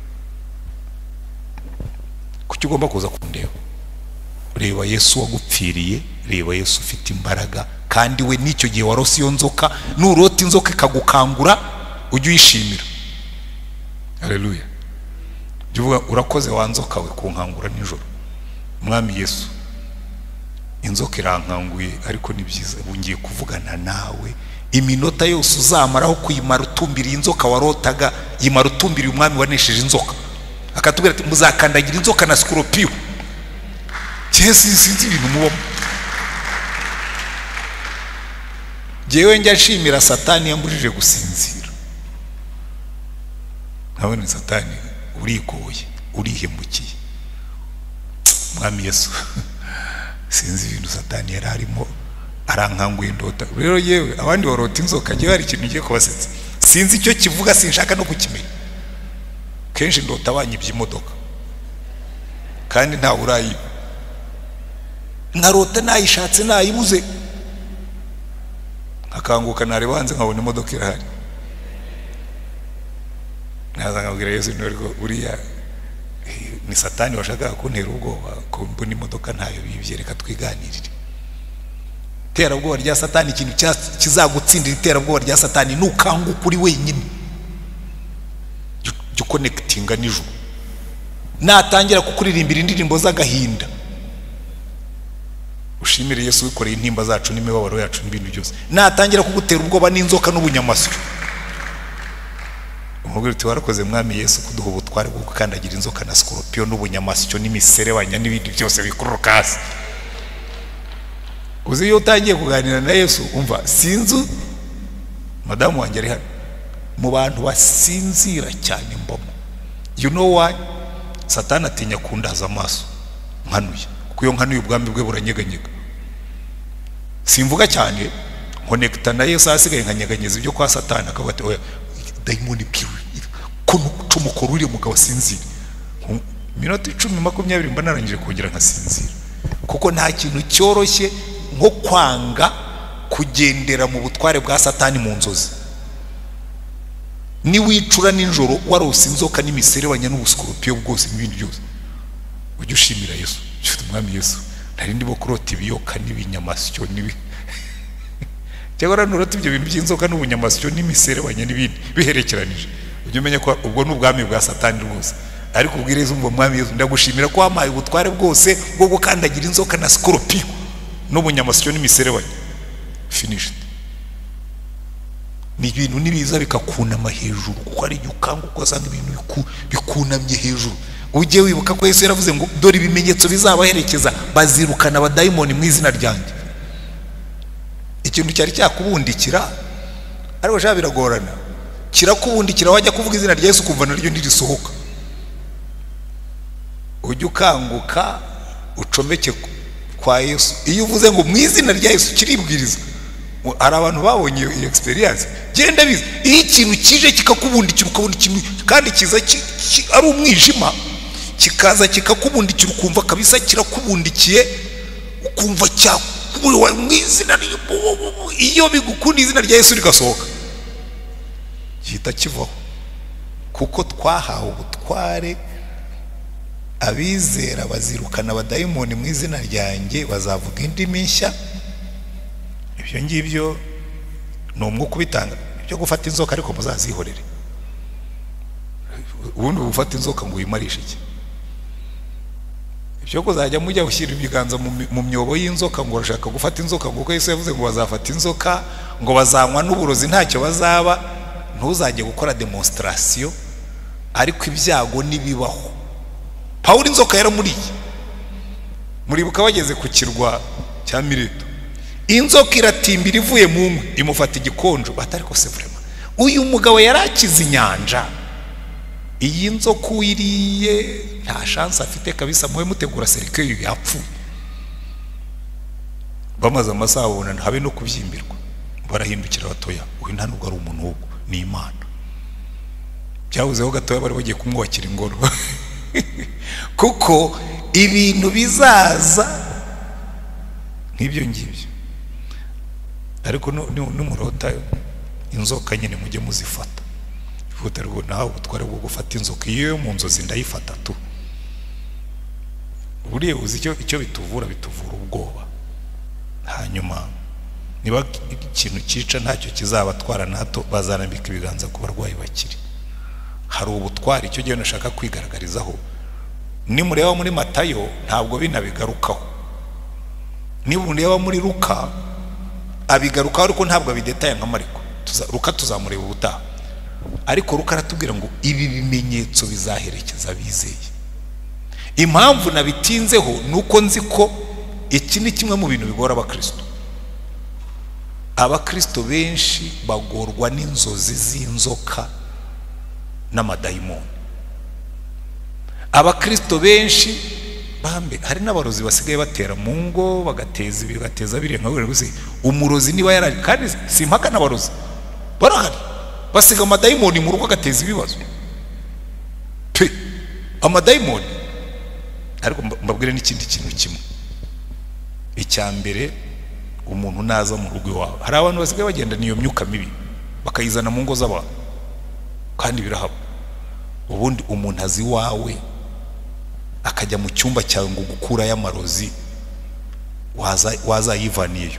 Kuki ugomba kuza kundeba? Reba Yesu wagupfiriye, reba Yesu ufite imbaraga, kandi we n'icyo gihe warose iyo nzoka, nurota inzoka ikagukangura ujye uyishimira. Haleluya. Juvuga urakoze wanzoka we kunkangura nijoro. Mwami Yesu, inzoka irankanguye, ariko ni byiza bungiye kuvugana nawe. Iminota yose uzamaraho kuyimara utumbiriye inzoka warotaga, yimara utumbiriye umwami wanesheje inzoka. Akatubwira ati muzakandagira inzoka na scorpion. Cyese sinzi ibintu mubamo. Jewe njya nshimira satani yambujije gusinzira. Nabone satani urigoye, urihemukiye. Mwami Yesu, sinzi ibintu satani yari arimo arankanguye ndota. Rero yewe abandi barota inzoka, ngiye hari ikintu ngiye kubasetsa, sinzi icyo kivuga, sinshaka no kukimenya. Kenshi ndota abanyibye imodoka kandi nta urayi, nkarota nayishatse nayibuze, akanguka nareba hanze nkabona imodoka irahari. Naza nkabwira Yesu niko uriya ni satani washaka kuntera ubwoba ko mbona imodoka ntayo bibye, reka twiganirire. Terabwoba rya satani, ikintu kizagutsindira iterabwoba rya satani nukanguka uri wenyine, jya connectinga nijoro. Natangira kukuririmbira indirimbo z'agahinda, ushimire Yesu wikoreye intimba zacu n'imibabaro yacu n'ibintu byose. Natangira kugutera ubwoba n'inzoka n'ubunyamasyo, umubwire uti warakoze mwami Yesu kuduha ubutware bwo gukandagira inzoka na scorpion n'ubunyamasyo n'imiserebanya n'ibindi byose bikururuka hasi. Uzi iyo utangiye kuganira na Yesu umva sinzu madamu wanjye ari hano mu bantu basinzira cyane mbamo. You know why? Satani atinya kundaza amaso nkanuye, kuko iyo nkanuye ubwambi bwe buranyeganyega. Simvuga cyane connecta na Yesu asigaye nkanyeganyeza ibyo kwa Satani akabati oya daimoni piwe kuno tumukoro uri mugabo sinzira minota icumi makumyabiri mba narangije kongera nkasinzira, kuko nta kintu cyoroshye nko kwanga kugendera mu butware bwa Satani mu nzozi. Ni wicura ninjoro warose inzoka n'imiserebanya n'ubuscorpion bwose n'ibindi byose, ujye ushimira Yesu. Cyuta umwami Yesu nari ndimo kurota ibiyoka n'ibinyamasyo nibi cyagora nurota ibyo bintu by'inzoka n'ubunyamasyo n'imiserebanya n'ibindi biherekeranije, ujye umenya ko ubwo n'ubwami bwa Satani rwose. Ariko ubwireze umva mwami Yesu ndagushimira ko wamaye ubutware bwose bwo gukandagira inzoka na scorpion n'ubunyamasyo n'imiserebanya. Finished. Ni ibintu nibiza bikakunama hejuru, kuko ari ukanga ukozanga ibintu bikunamye hejuru. Ujye wibuka ko Yesu yaravuze ngo dore ibimenyetso bizabaherekeza, bazirukana abadayimoni mu izina ryanjye. Ikintu cyari cyakubundikira ariko sha biragorana, kirakubundikira wajya kuvuga izina rya Yesu kumva naryo ndirisohoka. Ujye ukanguka ucomeke kwa Yesu. Iyo uvuze ngo mu izina rya Yesu kiribwiriza, hari abantu babonye iyo experience. Genda biza iyo ikintu kije kikakubundikira ukabona ikintu kandi kiza ari umwijima, kikaza kikakubundikira ukumva kabisa kirakubundikiye, ukumva cyakuwe mu izina rya iyo bigukunda izina rya Yesu rigasohoka gihita kivaho, kuko twahawe ubutware. Abizera bazirukana abadayimoni mu izina ryanjye, bazavuga indimi nshya. Ibyo ngibyo ni umwuka ubitanga, ibyo gufata inzoka ariko muzazihorere. Ubundi gufata inzoka ngo uyimarishe iki? Ibyo kuzajya mujya gushyira ibiganza mu myobo y'inzoka ngo urashaka gufata inzoka, kuko Yesu yavuze ngo bazafata inzoka ngo bazanywa n'uburozi ntacyo bazaba. Ntuzajye gukora demonstration, ariko ibyago nibibaho. Pawulo inzoka yaramuriye, muribuka bageze ku kirwa cya Mileto, inzoka iratimbira ivuye mu nkwi imufata igikonjo. Batariko se vraiment uyu mugabo yarakize inyanja, iyi nzoka uyiriye nta chance afite kabisa, muwe mutegura serikeri yapfuye. Bamaze amasaha babona habe no kubyimbirwa, barahindukira batoya uyu nta nubwo ari umuntu ubwo ni Imana. Byabuzeho gatoya bari bagiye kumwubakira ingoro kuko ibintu bizaza nk'ibyo ngibyo. Ariko n'umurota inzoka nyine mujye muzifata, ifuta rwo nawe ubutware bwo gufata inzoka iyo mu nzozi ndayifata tu. Buriye uzi icyo icyo bituvura, bituvura ubwoba. Hanyuma niba ikintu cyica ntacyo kizabatwara nato, bazanambika ibiganza ku barwayi bakiri. Hari ubutware icyo gihe nashaka kwigaragarizaho. Ni mureba muri Matayo ntabwo binabigarukaho, ni mureba muri Luka abigarukaho ariko ntabwo abidetaye nka Mariko. Luka tuzamureba ubutaha, ariko Luka aratubwira ngo ibi bimenyetso bizaherekeza bizeye. Impamvu nabitinzeho nuko nzi ko iki ni kimwe mu bintu bigora abakristo. Abakristo benshi bagorwa n'inzozi z'inzoka n'amadayimoni. Abakristo benshi bambe hari n'abarozi basigaye batera mu ngo bagateza ibi gateza bire nka we gusa. Umurozi niba yarari kandi simpaka n'abarozi barahari basiga amadayimoni mu rugo gateza ibibazo pe amadayimoni. Ariko mbabwire n'ikindi kintu kimwe, icya mbere umuntu naza mu rugo iwawe, hari abantu basigaye bagenda niyo myuka mibi bakayizana mu ngo z'abantu kandi birahaba. Ubundi umuntu azi wawe akajya mu cyumba cyawe ngo gukura y'amarozi, waza waza yivaniyeyo.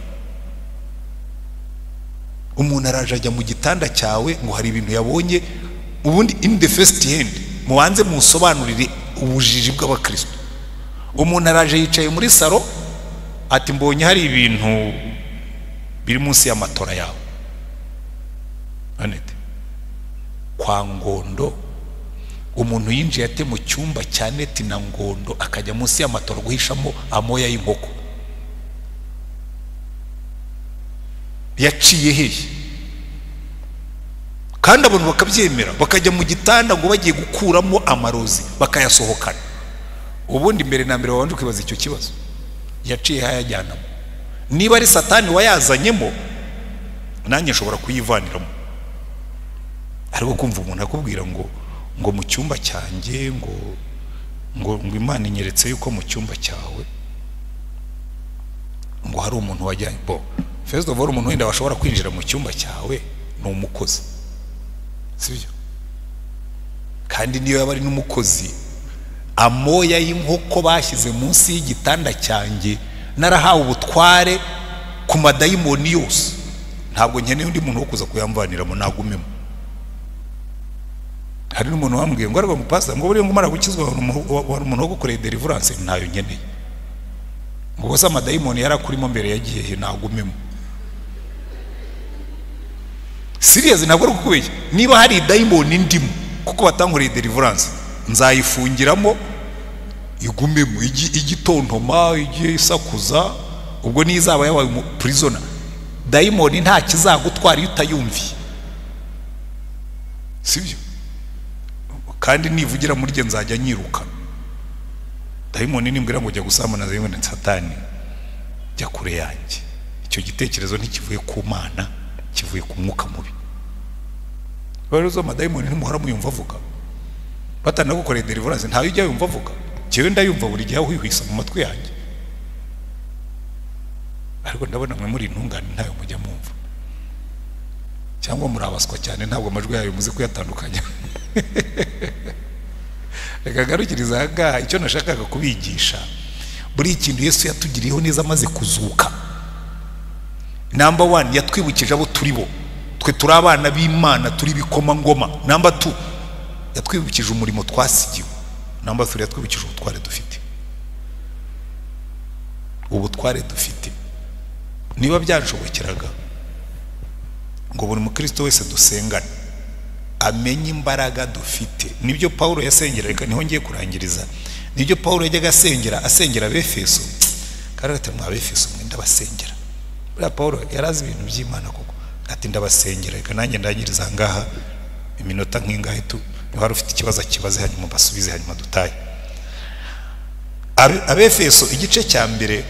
Umuntu araje ajya mu gitanda cyawe ngo hari ibintu yabonye. Ubundi in the first hand mubanze musobanurire ubujiji bw'abakristo. Umuntu araje yicaye muri saro ati mbonye hari ibintu biri munsi y'amatora yawe anete kwa Ngondo umuntu yinjiye ate mu cyumba cya Neti na Ngondo akajya munsi y'amatora guhishamo amoya y'inkoko yaciye hehe kandi abantu bakabyemera bakajya mu gitanda ngo bagiye gukuramo amarozi bakayasohokana ubundi mbere na mbere wabanje kwibaza icyo kibazo yaciye hayajyanamo niba ari satani wayazanyemo nanjye nshobora kuyivaniramo ariko kumva umuntu akubwira ngo ngo mu cyumba cyanjye ngo ngo ngo Imana inyeretse yuko mu cyumba cyawe ngo hari umuntu wajyanye bo first of all umuntu wenda bashobora kwinjira mu cyumba cyawe ni umukozi sibyo kandi niyo yaba ari n'umukozi amoya y'inkoko bashyize munsi y'igitanda cyanjye narahawe ubutware ku madayimoni yose ntabwo nkeneye undi muntu wo kuza kuyamvaniramo nagumemo hari n'umuntu wambwiye ngo ariko mupasta ngo buriye ngo mara gukizwa wari umuntu wo gukorera deliverance ntayo nkeneye ngo bose amadayimoni yarakurimo mbere yagiye he nagumemo serious ntabwo ari kukubeshya niba hari dayimoni ndimo kuko batankoreye deliverance nzayifungiramo igumemo igitontoma igiye isakuza ubwo nizaba yabaye mu prisoner dayimoni nta kizagutwara iyo utayumviye sibyo kandi nivugira muri ge nzajya nyiruka dayimoni nimbwira ngo jya gusamana zawe na satani jya kure yanjye icyo gitekerezo ntikivuye ku Mana kivuye ku mwuka mubi bari zo madayimoni ntimuhora muyumva avuga batana gukorera deliverance ntayo ujya yumva avuga cyewe ndayumva buri gihe ahwihwisa mu matwi yanjye ariko ndabona mwe muri intungane ntayo mujya mumva cyangwa murabaswa cyane ntabwo amajwi yayo muzi kuyatandukanya reka garukiriza aha icyo nashakaga kubigisha buri ikintu Yesu yatugiriyeho neza amaze kuzuka number one yatwibukije abo turi bo twe turi abana b'Imana turi bikoma ngoma number two yatwibukije umurimo twasigiwe number three yatwibukije ubutware dufite ubutware dufite niba byanshobokeraga ngo buri mukristo wese dusengane amenye imbaraga dufite nibyo Paulo yasengera reka niho ngiye kurangiriza nibyo Paulo yajyaga asengera asengera Abefeso karate mwa Abefeso mwenda basengera bra Paulo yarazi ibintu by'Imana koko ati ndabasengera reka nanjye ndangiriza ngaha iminota nk'ingahe tu niba ufite ikibazo kibaze hanyuma basubize hanyuma dutaye Abefeso igice cya mbere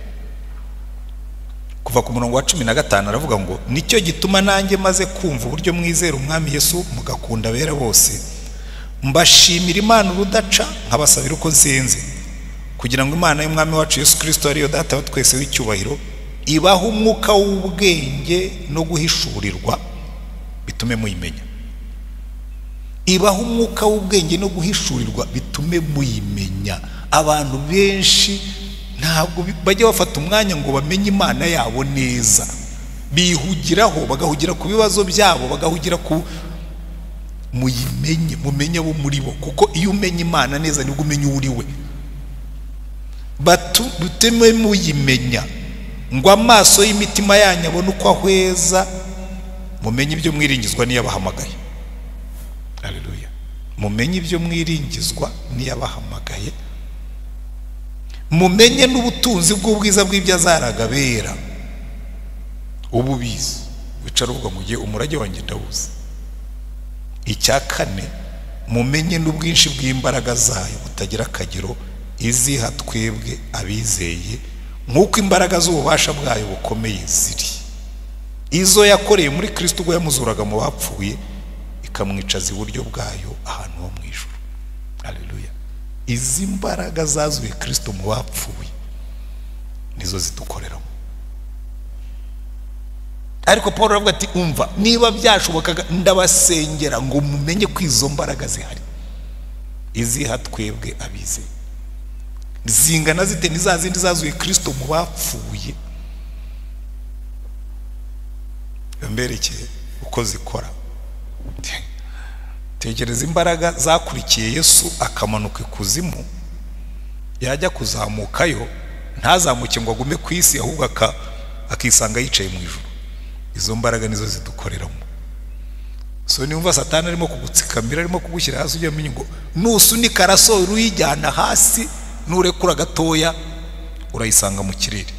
kuva ku murongo wa cumi na gatanu aravuga ngo nicyo gituma nanjye maze kumva uburyo mwizera umwami Yesu mugakunda bera bose mbashimira Imana urudaca nkabasabira uko nsenze kugira ngo Imana y'umwami wacu Yesu Kristo ariyo data wa twese w'icyubahiro ibaho umwuka w'ubwenge no guhishurirwa bitume muyimenya ibaho umwuka w'ubwenge no guhishurirwa bitume muyimenya abantu benshi ntabwo bajya bafata umwanya ngo bamenye Imana yabo neza bihugiraho bagahugira ku bibazo byabo bagahugira ku muyimenye mumenye abo muri bo kuko iyo umenye Imana neza nibwo umenye uri we batu buteme muyimenya ngo amaso y'imitima yanyu abone uko ahweza mumenye ibyo mwiringizwa niyabahamagaye haleluya mumenye ibyo mwiringizwa niyabahamagaye mumenye n'ubutunzi bw'ubwiza bw'ibyo azaraga bera ububizi wicara uvuga ngo giye umurage wanjye ndawuzi icya kane mumenye n'ubwinshi bw'imbaraga zayo butagira akagero iziha twebwe abizeye nk'uko imbaraga z'ububasha bwayo bukomeye ziri izo yakoreye muri Kristo ubwo yamuzuraga mu bapfuye ikamwicaza iburyo bwayo ahantu ho mu ijuru haleluya izi mbaraga zazuye Kristo mu bapfuye nizo zidukoreramo ariko Paul aravuga ati umva niba byashobokaga ndabasengera ngo mumenye ko izo mbaraga zihari iziha twebwe abize zingana zite nizazindi zazuye Kristo mu bapfuye mberekeye uko zikora tekereza imbaraga zakurikiye Yesu akamanuka ikuzimu yajya kuzamukayo ntazamuke ngo agume ku isi, ahubwo akisanga yicaye mu ijuru. Izo mbaraga nizo zidukoreramo. So niumva Satani arimo kugutsikamira, arimo kugushyira hasi, ujye menya ngo nusunika raso ruyijyana hasi, nurekura gatoya urayisanga mu kirere.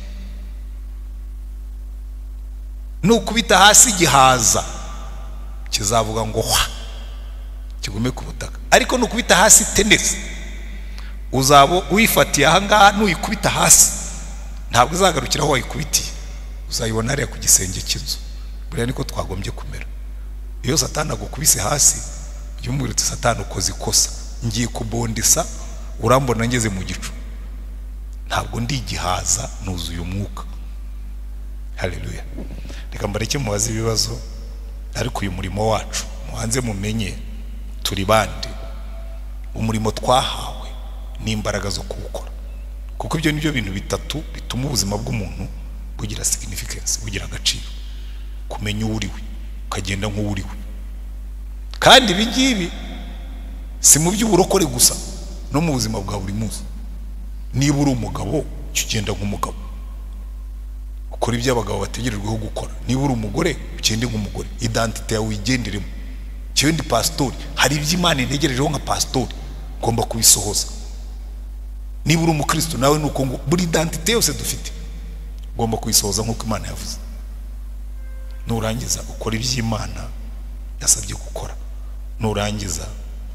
Nukubita hasi gihaza kizavuga ngo hwa kigume ku butaka, ariko nukubita hasi tenesi uzabo uyifatiye aha ngaha, nuyikubita hasi ntabwo izagarukira aho wayikubitiye, uzayibona hariya ku gisenge cy'inzu. Buriya niko twagombye kumera. Iyo Satani agukubise hasi, yumwiritse Satani ukoze ikosa, ngiye kubondisa, urambona ngeze mu gicu, ntabwo ndi igihaza, nuzuye umwuka. Haleluya. Reka mbareke mubaze ibibazo, ariko uyu murimo wacu muhanze mumenye turi bande, umurimo twahawe n'imbaraga zo kuwukora, kuko ibyo nibyo bintu bitatu bituma ubuzima bw'umuntu bugira significance, bugira agaciro. Kumenya uriwe, ukagenda nk'uriwe. Kandi ibi ngibi si mu by'uburokore gusa, no mu buzima bwa buri munsi. Niba uri umugabo, ugenda nk'umugabo, ukora ibyo abagabo bategerejweho gukora. Niba uri umugore, ugende nk'umugore, identite yawe uyigenderemo. Cyewe ndi pastori, hari ibyo Imana integerejeho nka pastori, ngomba kubisohoza. Niba uri umukristo, nawe nuko ngo buri identite yose dufite ngomba kuyisohoza nk'uko Imana yavuze. Nurangiza ukora ibyo Imana yasabye gukora, nurangiza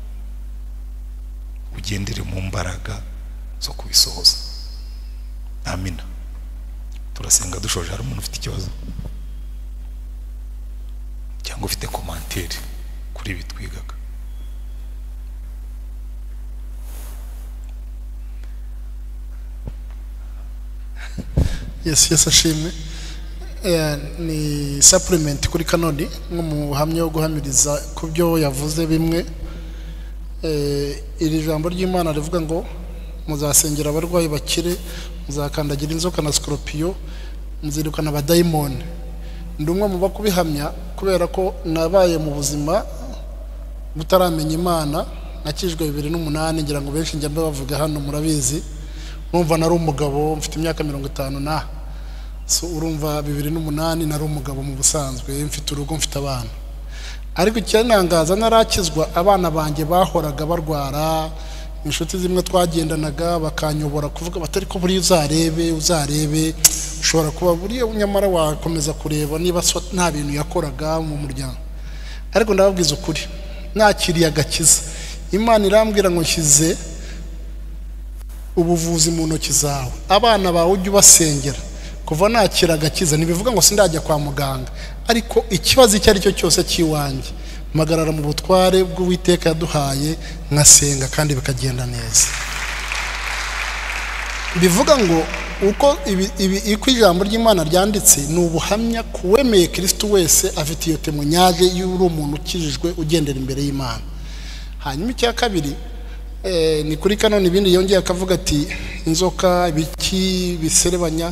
ugendere mu mbaraga zo kubisohoza. Amina. Turasenga dushoje. Hari umuntu ufite ikibazo cyangwa ufite commentaire kuri ibi twigaga?
Yes, yes ashimwe. Eh, ni supplement kuri Kanoni nko mu buhamya wo guhamiriza ku byo yavuze bimwe. Eh, iri jambo ry'Imana rivuga ngo muzasengera abarwayi bakire, muzakandagira inzoka na scorpio, muzirukana abadayimoni. Ndumwe mu bakubihamya kubera ko nabaye mu buzima butaramenya Imana, nakijwe bibiri n'umunani, ngira ngo benshi njya bavuga hano murabizi. Numva nari umugabo mfite imyaka mirongo itanu na so urumva bibiri n'umunani nari umugabo mu busanzwe, mfite urugo, mfite abana. Ariko cyanangaza narakizwa, abana banjye bahoraga barwara, inshuti zimwe twagendanaga bakanyobora kuvuga batari ko buri uzarebe uzarebe ushobora kuba buri nyamara wakomeza kureba niba nta bintu yakoraga mu muryango. Ariko ndababwiza ukuri, nakiriye agakiza, Imana irambwira ngo nshyize ubuvuzi mu ntoki zawe, abana bawe ujye ubasengera. Kuva nakira agakiza ntibivuga ngo sindajya kwa muganga, ariko ikibazo icyo ari cyo cyose cy'iwanjye magarara mu butware bw'Uwiteka yaduhaye, nkasenga kandi bikagenda neza. Bivuga ngo uko ibi ibi iko ijambo ry'Imana ryanditse ni ubuhamya kuwemeye Kristo wese afite iyo temonyaje y'uri umuntu ukijijwe ugendera imbere y'Imana. Hanyuma icya kabiri eh, ni kuri Kanoni ibindi yongeye akavuga ati inzoka ibiki biserebanya.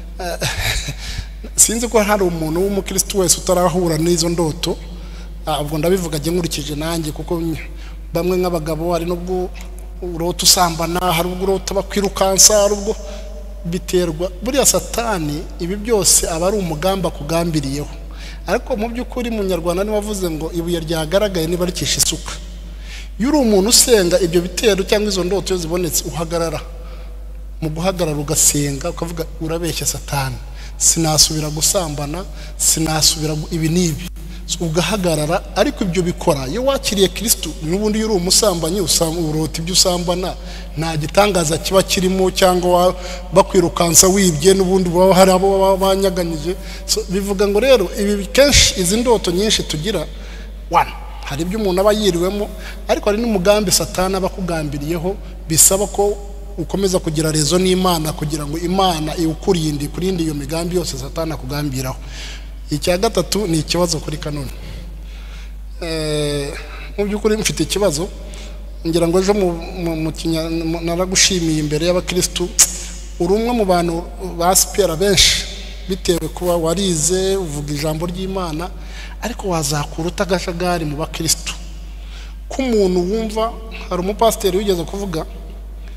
Sinzi ko hari umuntu w'umukristo wese utarahura n'izo ndoto. Ubwo ndabivuga je nkurikije nanjye, kuko bamwe nk'abagabo hari nubwo urota usambana, hari ubwo urota bakwirukansa, hari ubwo biterwa. Buriya Satani ibi byose aba ari umugamba kugambiriyeho, ariko mu by'ukuri mu Nyarwanda ni wavuze ngo ibuye ryagaragaye niba rikisha isuka. Yuri umuntu usenga ibyo bitero cyangwa izo ndoto zibonetse, uhagarara mu guhagarara ugasenga ukavuga urabeshya Satani, sinasubira gusambana, sinasubira ibi nibi, ugahagarara. Ariko ibyo bikora iyo wakiriye Kristo. N'ubundi yuri umusambanyi urota ibyo usambana, nta gitangaza kiba kirimo, cyangwa bakwirukansa wibye n'ubundi baba hari abo banyaganyije. So bivuga ngo rero ibi kenshi izi ndoto nyinshi tugira, one hari ibyo umuntu aba yiriwemo, ariko hari n'umugambi Satani aba kugambiriyeho, bisaba ko ukomeza kugira rezo n'Imana kugira ngo Imana iwukurinde kurinde iyo migambi yose Satani akugambiraho. Icya gatatu ni ikibazo kuri Kanoni. Eh, mu by'ukuri mfite ikibazo, ngira ngo ejo mu naragushimiye imbere y'abakristo, uri umwe mu bantu basipera benshi bitewe kuba warize uvuga ijambo ry'Imana, ariko wazakura utagashagari mu bakristo. Ku muntu wumva, hari umupasiteri wigeze kuvuga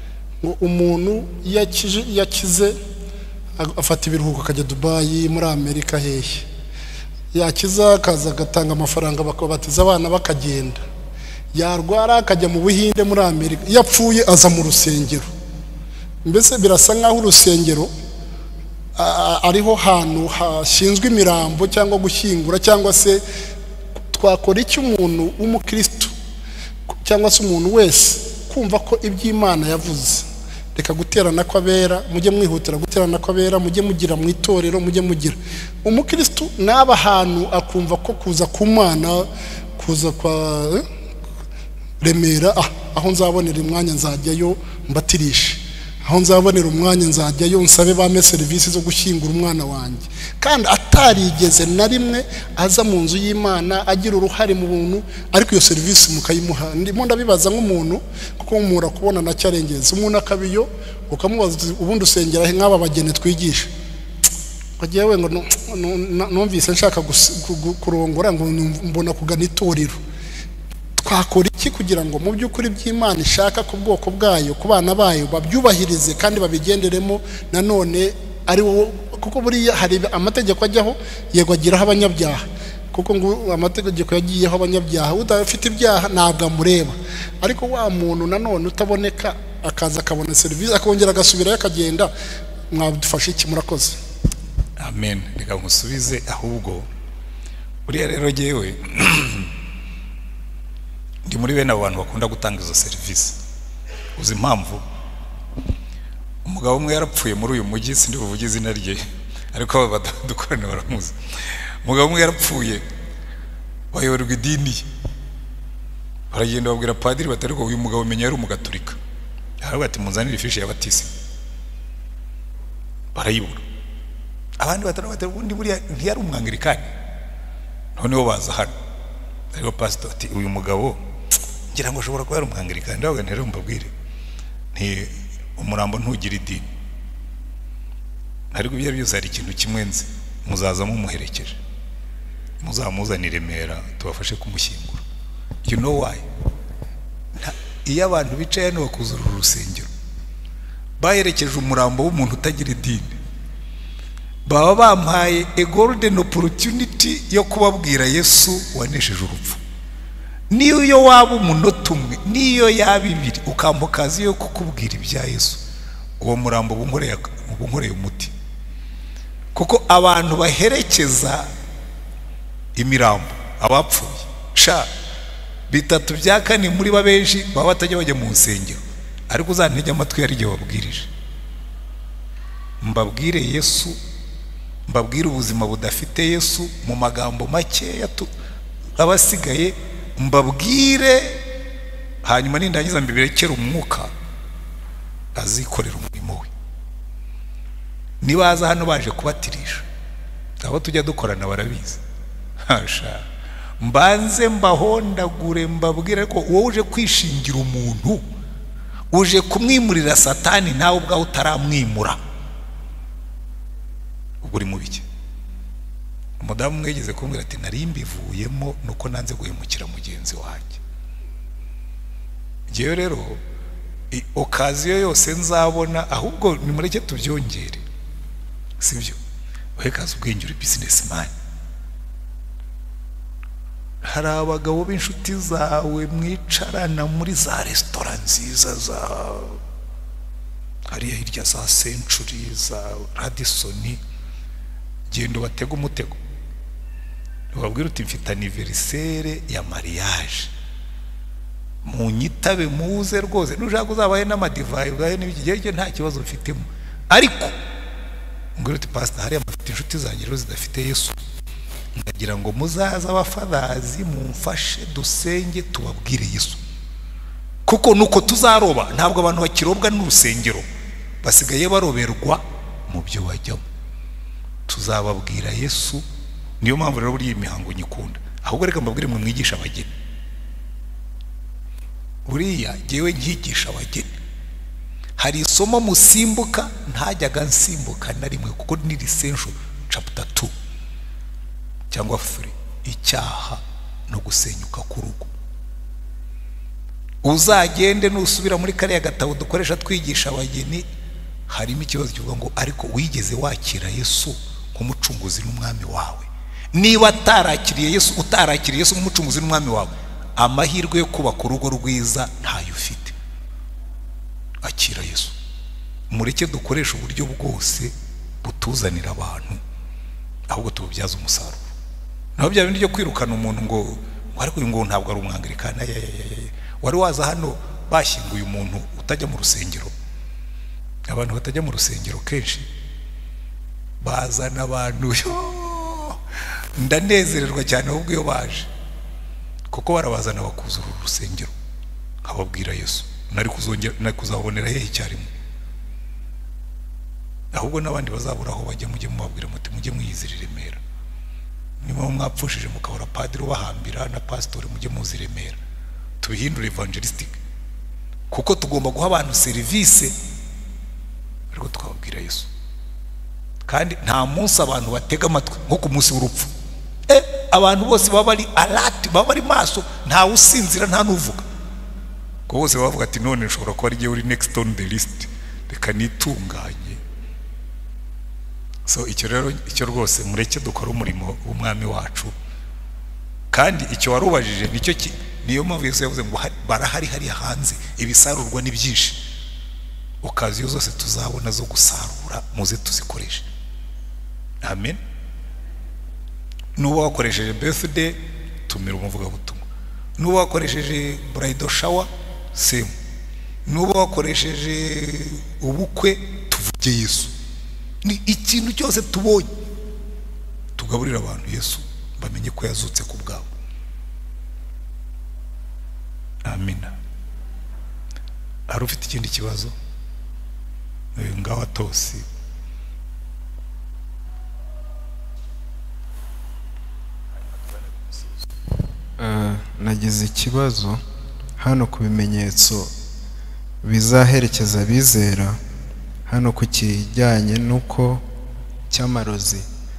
ngo umuntu yakize afata ibiruhuko akajya Dubai muri Amerika hehe, yakiza akaza agatanga amafaranga bakabatiza abana bakagenda, yarwara akajya mu Buhinde muri Amerika, yapfuye aza mu rusengero. Mbese birasa nkaho urusengero ariho hantu hashinzwe imirambo cyangwa gushyingura, cyangwa se twakora iki umuntu w'umukristo cyangwa se umuntu wese kumva ko iby'Imana yavuze, reka guterana kw'abera, mujye mwihutira guterana kw'abera, mujye mugira mu itorero, mujye mugira umukristo n'aba hantu akumva ko kuza ku Mana, kuza kwa Remera, ah, aho nzabonera umwanya nzajyayo mbatirishe, aho nzabonera umwanya nzajyayo nsabe bame serivisi zo gushyingura umwana wanjye, kandi atarigeze na rimwe aza mu nzu y'Imana agira uruhare mu buntu, ariko iyo serivisi mukayimuha. Ndimo ndabibaza nk'umuntu, kuko mumura kubona na cyarengeza umuntu akabiyo, ukamubaza ubundi usengera he nk'aba bagene twigisha, bagiyewe ngo numvise nshaka kurongora ngo mbona kugana itorero. Twakora iki kugira ngo mu by'ukuri by'Imana ishaka ku bwoko bwayo, ku bana bayo babyubahirize kandi babigenderemo nanone ari wo, kuko buriya hari amategeko ajyaho, yego agiraho abanyabyaha, kuko ngo amategeko yagiyeho abanyabyaha, udafite ibyaha ntabwo amureba, ariko wa muntu nanone utaboneka akaza akabona serivisi akongera agasubirayo akagenda, mwadufashe iki? Murakoze.
Amen. Reka ngusubize ahubwo buriya rero jewe ndi muri bene abantu bakunda gutanga izo serivisi. Uzi impamvu? Umugabo umwe yarapfuye muri uyu mujyi, sindi buvuge izina rye, ariko badukorana baramuzi. Umugabo umwe yarapfuye, bayoborwa idini, baragenda babwira padiri batari ko uyu mugabo menya yari umugaturika, aravuga ati muzanire ifishi ya batisi, barayibura. Abandi batari batari ubundi buriya ntiyari umwangirikani, noneho baza hano, ariko pastor ati uyu mugabo ngira ngo ashobora kuba ari umwangirikani, ndavuga ntere mbabwire nti umurambo ntugira idini, ariko ibyo byose hari ikintu kimwe nzi, muzaza mumuherekeje, muzamuzana i Remera tubafashe kumushyingura. You know why? Iyo abantu bicaye hano bakuzura urusengero baherekeje umurambo w'umuntu utagira idini, baba bampaye a golden opportunity yo kubabwira Yesu wanesheje urupfu. Niyo waba umunota umwe, niyo yaba ibiri, ukambukazi yo kukubwira ibya Yesu, uwo murambo bunkoreye bunkoreye umuti. Kuko abantu baherekeza imirambo abapfuye sha bitatu bya kane muri babenshi baba batajya bajya mu nsengero, ariko uzantege amatwi yari igihe wabwirije, mbabwire Yesu, mbabwire ubuzima budafite Yesu mu magambo makeya abasigaye, mbabwire hanyuma nindangiza mbiberekera umwuka azikorera umurimo we. Nibaza hano baje kubatirisha, abo tujya dukorana barabizi, hasha mbanze mbahondagure mbabwire ko wowe uje kwishingira umuntu, uje kumwimurira Satani nawe ubwaho utaramwimura, uri mu bike. Umudamu mwegeze kumbwira ati nari mbivuyemo nuko nanze guhemukira mugenzi wanjye. Ngewe rero okaziyo yose nzabona, ahubwo nimureke tubyongere, sibyo? Wekaza ubwenge uri businessman, hari abagabo b'inshuti zawe mwicarana muri za restaurant nziza za hariya hirya za Century za Radisson, genda batega umutego, ubabwira uti mfite anniversaire ya mariage, munyitabe muze rwose, nushaka uzabaye n'amadivayi ugaye n'ibigege nta kibazo mfitemo, ariko mbwira uti pastor hariya mfite inshuti zanjye rero zidafite Yesu, ndagira ngo muzaza abafadazi mumfashe dusenge tubabwire Yesu, kuko nuko tuzaroba. Ntabwo abantu bakirobwa n'urusengero, basigaye baroberwa mu byo bajyamo. Tuzababwira Yesu, niyo mpamvu rero buri imihango nyikunda. Ahubwo reka mbabwire mwe mwigisha abageni, buriya jewe nkigisha abageni hari isomo musimbuka ntajyaga nsimbuka na rimwe, kuko ni Essential chapter two cyangwa three, icyaha no gusenyuka k'urugo. uzagende nusubira muri kariya gatabo dukoresha twigisha abageni, harimo ikibazo kivuga ngo ariko wigeze wakira Yesu nk'umucunguzi n'umwami wawe? Niba atarakiriye Yesu, utarakiriye Yesu nk'umucunguzi n'umwami wawe, amahirwe yo kubaka urugo rwiza ntayo ufite. Akira Yesu, mureke dukoresha uburyo bwose butuzanira abantu, ahubwo tububyaza umusaruro. Naho bya bindi byo kwirukana umuntu ngo ariko uyu ngo ntabwo ari umwangirikana, wari waza hano bashyinguye umuntu utajya mu rusengero. Abantu batajya mu rusengero kenshi bazana abantu, ndanezererwa cyane ahubwo iyo baje, kuko barabazana bakuzura urusengero, nkababwira Yesu nari kuzongera nari kuzabonera hehe icyarimwe. Ahubwo n'abandi bazabura aho bajya, mujye mubabwira muti mujye mwiyizira i Remera. Niba mwapfushije mukabura padiri ubahambira na pastor, mujye muzi Remera, tubihindure evangelistic, kuko tugomba guha abantu serivisi ariko tukababwira Yesu. Kandi nta munsi abantu batega amatwi nko ku munsi w'urupfu. Eh, abantu bose baba bari alert, baba bari maso, nta usinzira nta nuvuga, ko bose bavuga ati none nshobora kuba ari uri next on the list, reka nitunganye. So icyo rero, icyo rwose mureke dukora umurimo w'umwami wacu. Kandi icyo warubajije nicyo niyo mpamvu Yesu yavuze ngo barahari hari hanze ibisarurwa n'ibyinshi, okaziyo zose tuzabona zo gusarura muze tuzikoreshe. Amen. Nuba wakoresheje birthday, tumira umuvuga butumwa. Nuba wakoresheje bridal shower, same. Nuba wakoresheje ubukwe, tuvuge Yesu. Ni ikintu cyose tubonye tugaburira abantu Yesu, bamenye ko yazutse ku bwabo. Amina. Hari ufite ikindi kibazo? Ngaho Tosi.
Uh, nagize ikibazo hano ku bimenyetso bizaherekeza abizera, hano ku kijyanye nuko cy'amarozi.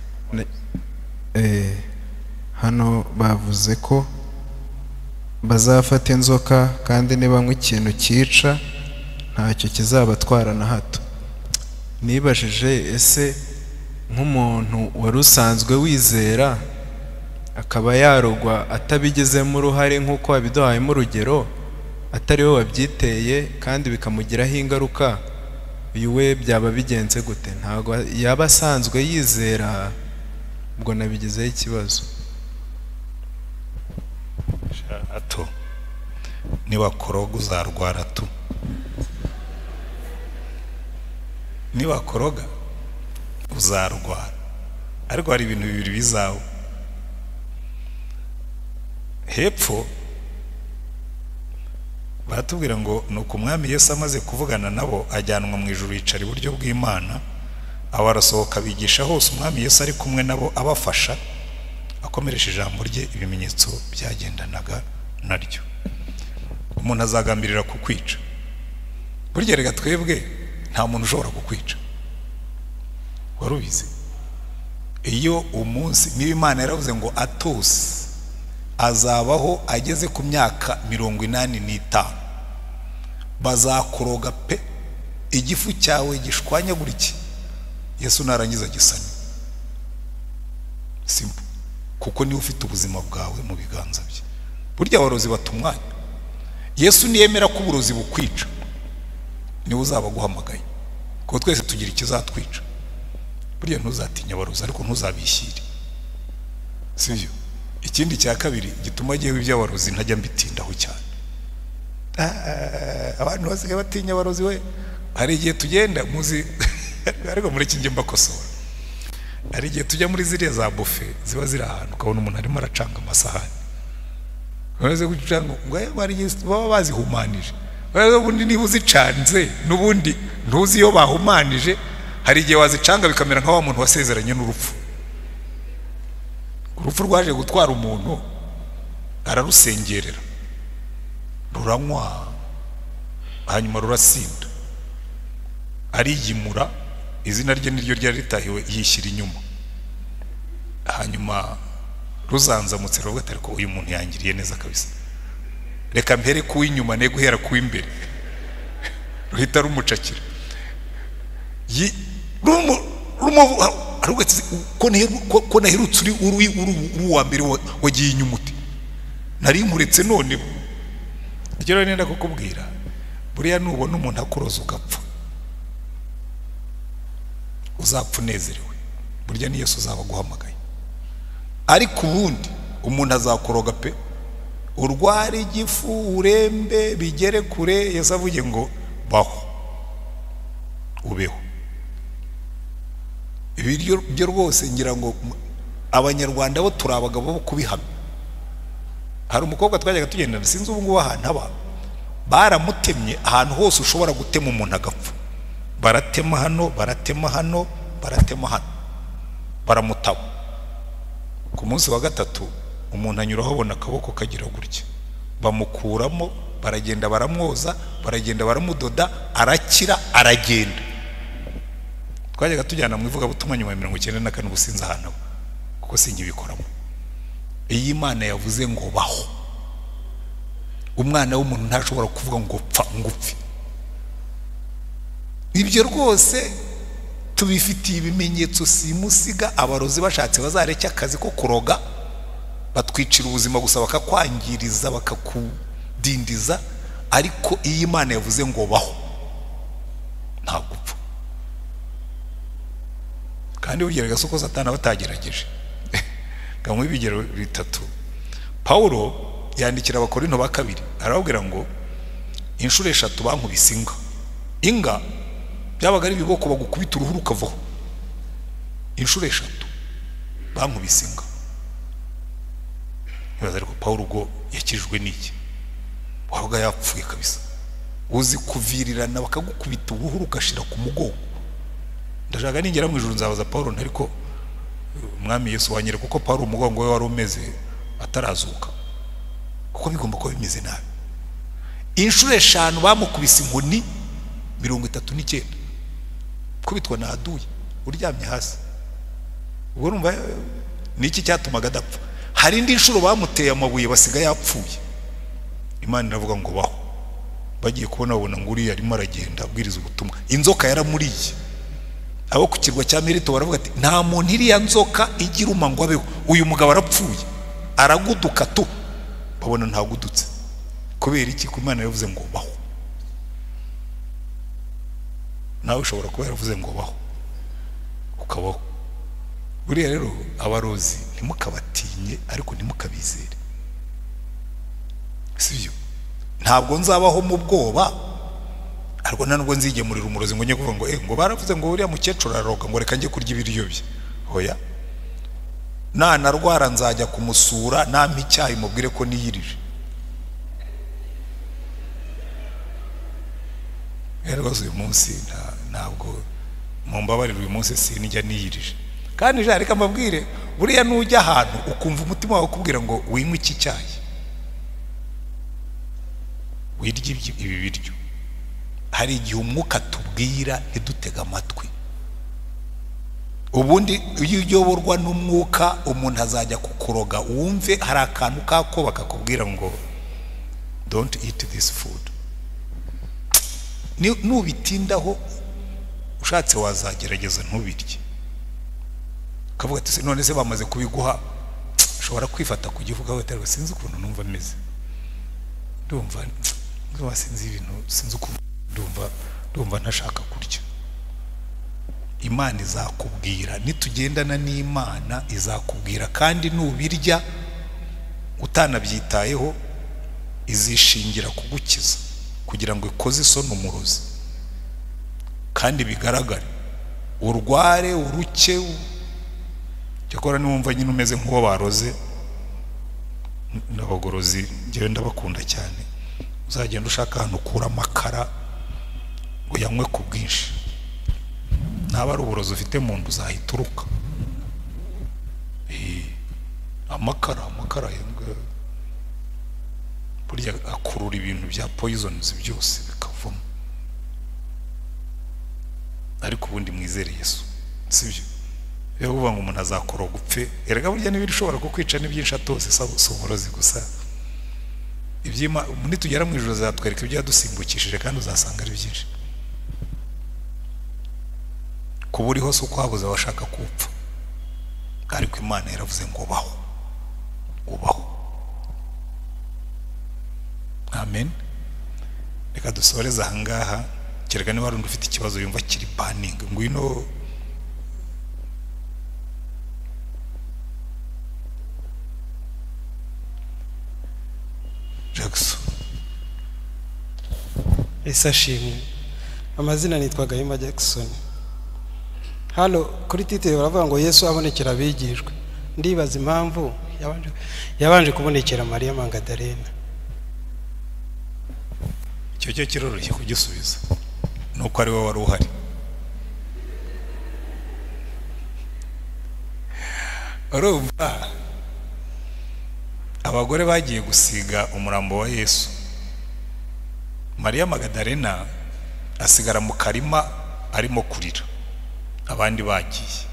Eh, hano bavuze ko bazafata inzoka kandi nibanywa ikintu cyica ntacyo kizabatwara na hato. Nibajije ese nk'umuntu wari usanzwe wizera akaba yarogwa atabigezemo uruhare nk'uko wabiduhayemo urugero, atari we wabyiteye kandi bikamugiraho ingaruka, uyu we byaba bigenze gute? Ntabwo yaba asanzwe yizera, ubwo nabigizeho ikibazo.
Ato niba koroga uzarwara tu, niba koroga uzarwara, ariko hari ibintu bibiri bizaho. Hepfo batubwira ngo nuko umwami Yesu amaze kuvugana nabo ajyanwa mu ijuru yicara iburyo bw'Imana, abo arasohoka bigisha hose umwami Yesu ari kumwe nabo abafasha, akomeresha ijambo rye ibimenyetso byagendanaga naryo. Umuntu azagambirira kukwica, burya rega twebwe nta muntu ushobora kukwica, warubizi. Iyo umunsi niba Imana yaravuze ngo Atosi azabaho ageze ku myaka mirongo inani n'itanu, bazakoroga pe, igifu cyawe gishwanyagurike, Yesu narangiza gisanye. Simple, kuko niwe ufite ubuzima bwawe mu biganza bye. Burya abarozi batumwanya. Yesu niyemera ko uburozi bukwica, niwe uzaba guhamagaye, kuko twese tugira ikizatwica. Burya ntuzatinya abarozi ariko ntuzabishyire, sibyo? Ikindi cya kabiri gituma gihe iby'abarozi ntajya mbitindaho cyane. Abantu basigaye batinya abarozi we. Hari igihe tugenda muzi ariko muri kinge mbakosora, hari igihe tujya muri ziriya za buffet ziba ziri ahantu ukabona umuntu arimo aracanga amasahani, baraze gucanga ngo bari baba bazihumanije. Baraze ubundi niba uzicanze n'ubundi ntuzi iyo bahumanije, hari igihe wazicanga bikamera nka wa muntu wasezeranye n'urupfu. Urupfu rwaje gutwara umuntu, ararusengerera, ruranywa, hanyuma rurasinda, ariyimura, izina rye niryo ryari ritahiwe, yishyira inyuma. Hanyuma ruzanzamutse ruvuga ati ariko uyu muntu yangiriye neza kabisa, reka mpere kuw'inyuma ne guhera kuw'imbere ruhita rumucakira yi rumu rumu ko naherutse uri uri uri wa mbere wagiye inyuma uti nari nkuretse none icyo rero nenda kukubwira buriya nubona umuntu akuroza ugapfa uzapfa unezerewe burya ni Yesu uzaba guhamagaye ariko ubundi umuntu azakoroga pe urwara igifu urembe bigere kure Yesu avuge ngo baho ubeho ibiryo byo rwose ngira ngo abanyarwanda bo turabagabo bo kubihamya hari umukobwa twajyaga tugendana sinzi ubu ngubu ahantu aba baramutemye ahantu hose ushobora gutema umuntu agapfa baratema hano baratema hano baratema hano baramutaba ku munsi wa gatatu umuntu anyuraho abona akaboko kagira gutya bamukuramo baragenda baramwoza baragenda baramudoda arakira aragenda twajyaga tujyana mu ivuga butumwa nyuma ya mirongo icyenda na kane ubusinza hano kuko singibikoramo iyi Imana yavuze ngo baho umwana w'umuntu ntashobora kuvuga ngo pfa ngupfi ibyo rwose tubifitiye ibimenyetso simusiga abarozi bashatse bazareke akazi ko kuroga batwicira ubuzima gusa bakakwangiriza bakakudindiza ariko iyi Imana yavuze ngo baho nta gupfa kandi burya gasoko Satani batagerageje gamwe bigero bitatu Paulo yandikira abakorinto ba kabiri arababwira ngo inshuro eshatu bankubise inga inga byabaga ari biboko bagukubita uruhu rukavaho inshuro eshatu bankubise inga yaza ariko Paulo ubwo yakirijwe n'iki wabaga yapfuye kabisa uzi kuvirirana bakagukubita uruhu rugashira ku mugongo ndashaka ningera mu ijuru nzabaza Paulo ntariko umwami Yesu wanyere kuko Paulo umugongo we wari umeze atarazuka kuko bigomba ko bimeze nabi inshuro eshanu bamukubise inkoni mirongo itatu n'icyenda kubitwa na aduye uryamye hasi ubwo numva niki cyatumaga adapfa hari indi inshuro bamuteye amabuye basiga yapfuye Imana iravuga ngo baho bagiye kubona babona ngo uri arimo aragenda abwiriza ubutumwa inzoka yaramuriye abo ku kirwa cya Merito baravuga ati nta muntu iriya nzoka igira umangwa beho uyu mugabo arapfuye araguduka tu babona ntagudutse kubera iki ku Imana yavuze ngo baho nawe ushobora kuba yaravuze ngo baho ukabaho buriya rero abarozi ntimukabatinye ariko ntimukabizere sibyo ntabwo nzabaho mu bwoba ariko ntanubwo nzigemurira umurozi ngo njye kuvuga ngo eh ngo baravuze ngo uriya mukecuru araroga ngo reka njye kurya ibiryo bye hoya nana rwara nzajya kumusura nampa icyayi mubwire ko niyirije rwose uyu munsi ntabwo mumbabarira uyu munsi sinijya niyirije kandi je reka mbabwire buriya nujya ahantu ukumva umutima wawe ukubwira ngo winywe iki cyayi wirye ibi biryo hari igihe umwuka tubwira ntidutega amatwi ubundi iyo uyoborwa n'umwuka umuntu azajya kukuroga wumve hari akantu kako bakakubwira ngo don't eat this food nubitindaho ushatse wazagerageza ntubirye kavuga ati none se bamaze kubiguha ushobora kwifata kugivuga weterwa sinzi ukuntu numva meze ndumva ndumva sinzi ibintu sinzi ukuntu ndumva ndumva ntashaka kurya Imana izakubwira nitugendana n'Imana izakubwira kandi nubirya utanabyitayeho izishingira kugukiza kugira ngo ikoze isoni umurozi kandi bigaragare urware uruke cyakora niwumva nyine umeze nk'uwo baroze n'abagorozi ngewe ndabakunda cyane uzagenda ushaka ahantu ukura amakara uyanywe ku bwinshi naba ari uburozi ufite mu nda uzahita uruka amakara amakara burya akurura ibintu bya poisons byose bikavamo ariko ubundi mwizere Yesu sibyo rero uvuga ngo umuntu azakoroga upfe erega burya n'ibiri ushobora kukwica n'ibyinshi atose si uburozi gusa ibyima muri tugera mu ijoro zatwereka ibyo yadusimbukishije kandi uzasanga ari byinshi. Kuba uriho si uko habuze abashaka kupfa, ariko Imana yaravuze ngo baho ubaho. Amen. Reka dusoreze ahangaha, kereka niba hari undi ufite ikibazo yumva kiri burning, ngwino Jackson.
Esa shimwe. Amazina nitwa Gahima Jackson. Halo kuri titire baravuga ngo Yesu abonekera abigishwe. Ndibaza impamvu yabanje yabanje kubonekera Maria Magdalena.
Icyo cyo kiroroshye kugisubiza, nuko ari wowe wari uhari. Urumva abagore bagiye gusiga umurambo wa Yesu, Maria Magdalena asigara mu karima arimo kurira, abandi bagiye.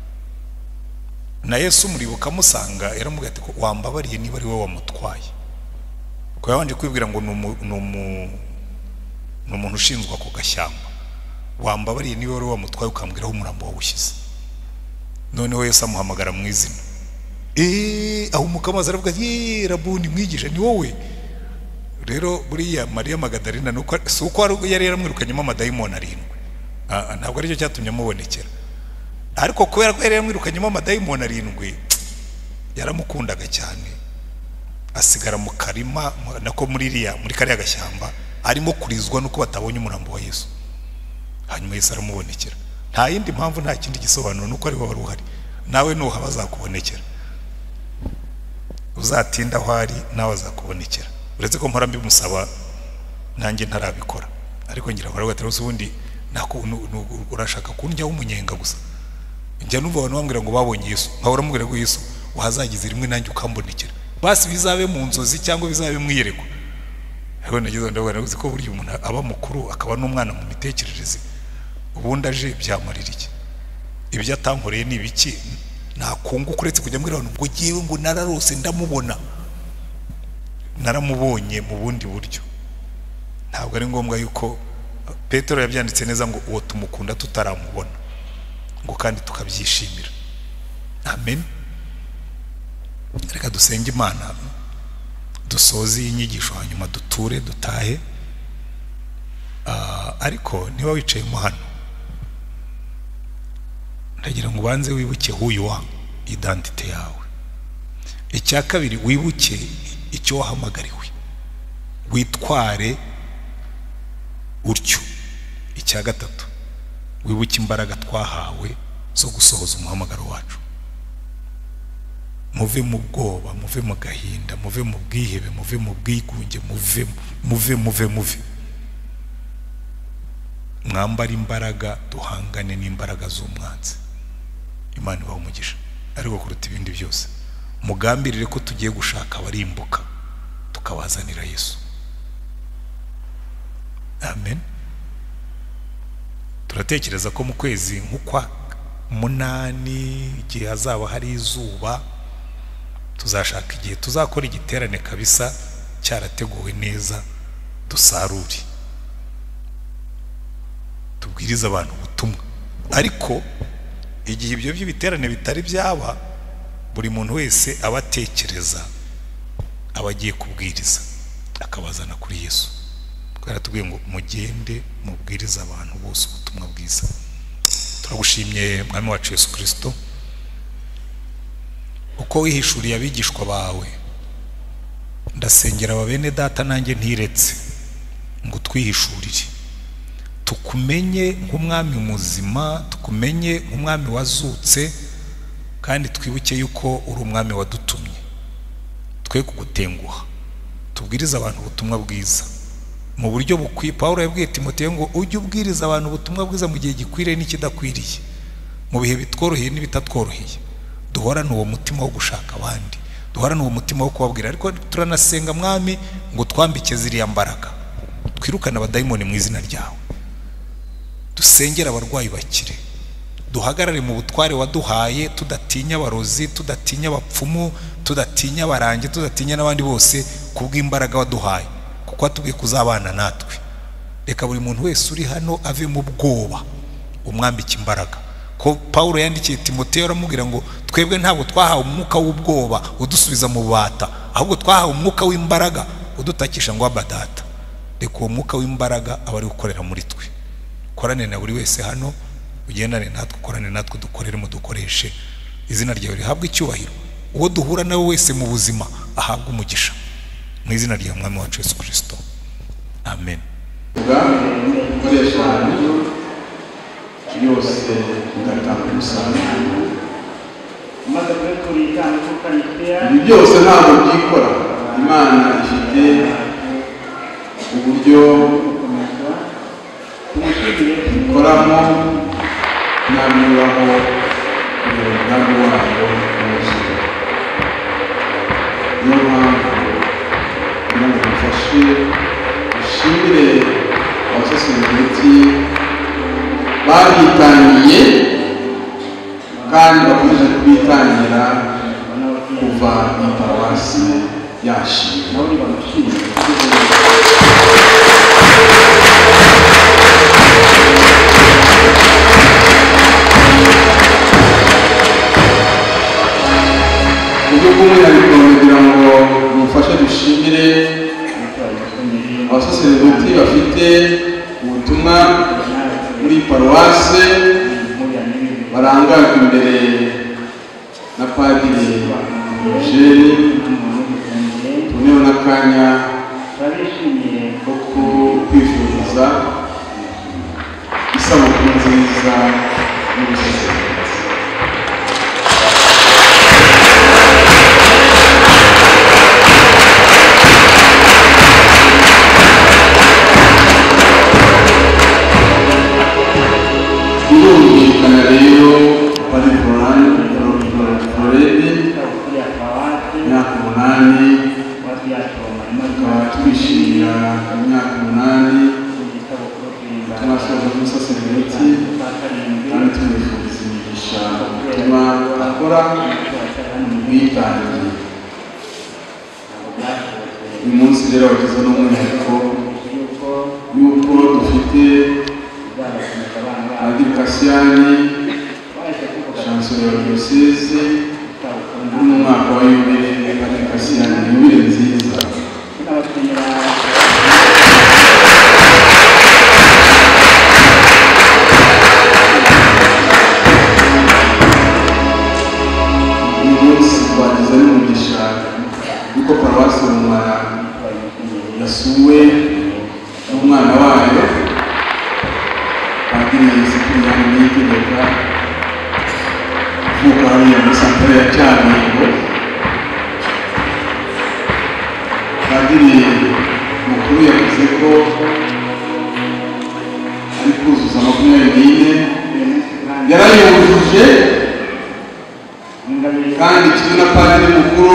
Na Yesu muribuka musanga yaramubwiye ati ko wambabariye niba ari wowe wamutwaye, ko yabanje kwibwira ngo numu numuntu ushinzwe ako gashyamba, wambabariye niba ari wowe wamutwaye ukambwiraho umurambo wawushyize. Noneho Yesu amuhamagara mu izina, eh aho mukamaza aravuga ati Rabuni mwigisha ni wowe. Rero buriya Maria Magdalena nuko si uko yari yaramwirukanyemo amadayimoni arindwi, ah ntabwo aricyo cyatumye amubonekera, ariko kubera ko yari yaramwirukanyemo amadayimoni arindwi yaramukundaga cyane, asigara mu karima nako muri iriya muri kariya gashyamba arimo kurizwa nuko batabonye umurambo wa Yesu. Hanyuma Yesu aramubonekera, nta yindi mpamvu, nta kindi gisobanuro, nuko ari wowe wari uhari. Nawe nuha bazakubonekera, uzatinda aho ari nawe azakubonekera. Uretse ko mpora mbimusaba nanjye ntarabikora, ariko ngira ngo aravuga ati ubundi nako urashaka kunjya umunyenga gusa. Njya numva abantu bambwira ngo babonye Yesu, nkahora mubwira ngo Yesu wahazagize rimwe nanjye ukambonekera, basi bizabe mu nzozi cyangwa bizabe mwiyerekwa. Rero nagize ndavuga naguze ko buri umuntu aba mukuru akaba n'umwana mu mitekerereze, ubundi aje byamarira iki? Ibyo atankoreye ni ibiki? Nakunguka uretse kujya mbwira abantu ngo giye ngo nararose ndamubona, naramubonye mu bundi buryo. Ntabwo ari ngombwa yuko Petero yabyanditse neza ngo uwo tumukunda tutaramubona, ngo kandi tukabyishimira. Amen. Reka dusenge Imana dusoze inyigisho hanyuma duture dutahe. Uh, ariko niba wicaye mu hano ndagira ngo ubanze wibuke huyu wa identite yawe. Icya kabiri wibuke icyo wahamagariwe, witware utyo. Icya gatatu wibuke imbaraga twahawe zo gusohoza umuhamagaro wacu. Muve mu bwoba, muve mu gahinda, muve mu bwihebe, muve mu bwigunge, muve muve muve muve mwambara imbaraga duhangane n'imbaraga z'umwanzi. Imana ibahe umugisha. Ariko kuruta ibindi byose mugambirire ko tugiye gushaka abarimbuka tukabazanira Yesu. Amen. Turatekereza ko mu kwezi nk'ukwa munani igihe hazaba hari izuba tuzashaka igihe tuzakora igiterane kabisa cyarateguwe neza, dusaruri tubwiriza abantu ubutumwa. Ariko igihe ibyo by'ibiterane bitari byaba, buri muntu wese abatekereza abagiye kubwiriza akabazana kuri Yesu. Twaratubwiye ngo mugende mubwiriza abantu bose ubutumwa bwiza. Turagushimye mwami wacu Yesu Kristo, uko wihishuriye abigishwa bawe. Ndasengera ababene data nanjye ntiretse ngo twihishurire, tukumenye nk'umwami muzima, tukumenye nk'umwami wazutse, kandi twibuke yuko uri umwami wadutumye. Twe kugutenguha, tubwiriza abantu ubutumwa bwiza mu buryo bukwiye. Paulo yabwiye Timoteyo ngo ujye ubwiriza abantu ubutumwa bwiza mu gihe gikwiriye n'ikidakwiriye, mu bihe bitworoheye n'ibitatworoheye. Duhorane uwo mutima wo gushaka abandi, duhorane uwo mutima wo kubabwira. Ariko turanasenga mwami ngo twambike ziriya mbaraga, twirukane abadayimoni mu izina ryawe. Dusengera abarwayi bakire, duhagarare mu butware waduhaye, tudatinya abarozi, tudatinya abapfumu, tudatinya abarange, tudatinya n'abandi bose. kubw'imbaraga waduhaye kuko watubwiye kuzabana natwe. Reka buri muntu wese uri hano ave mu bwoba umwambike imbaraga. Ko Paulo yandikiye Timoteyo aramubwira ngo twebwe ntabwo twahawe umwuka w'ubwoba udusubiza mu bata, ahubwo twahawe umwuka w'imbaraga udutakisha ngo abadata. Reka uwo mwuka w'imbaraga abari gukorera muri twe. Korane na buri wese hano, ugendane natwe, ukorane natwe, dukorere mu dukoreshe. Izina ryawe rihabwe icyubahiro. Uwo duhura nawe wese mu buzima ahabwe umugisha. Mu izina rya Mwami wacu Yesu Kristo. Amen.
Ukoresha yose ugatanga umusaruro. Ibi byose ntabwo byikora. Imana ifite uburyo ikoramo n'amuraho umugambi wayo wose. Niyo mpamvu kugira ngo dufashe dushimire abasaserdoti babitangiye kandi bakomeje kubitangira kuva iyi paruwasi yashimwe. Uburyo bw'umwihariko kugira ngo bufashe dushimire abasaserdoti bafite ubutumwa muri paruwase barangajwe imbere na Padiri Eugene. Tuneho n'akanya ko kwifuriza isabukuru nziza y'ubusaserdoti. Birumvikana rero Padiri Floride imyaka umunani, tukaba twishimira imyaka umunani tunasoza umusaserdoti kandi tumwifuriza imigisha utuma akora ubwitange. Uyu munsi rero wagize n'umwihariko yuko dufite Padiri Kasiyani chancelier wa diocese mu mwaka wa yubile. Padiri Kasiyani yubile nziza. Uyu munsi twagize n'umugisha yuko paruwasi Rumara yasuwe n'umwana wayo Padiri Cyprien Niyitegeka uvuka hariya muri santere ya Cyamingo. Padiri mukuru yavuze ko ari kuzuza makumyabiri n'ine, yarayujuje kandi kimwe na Padiri mukuru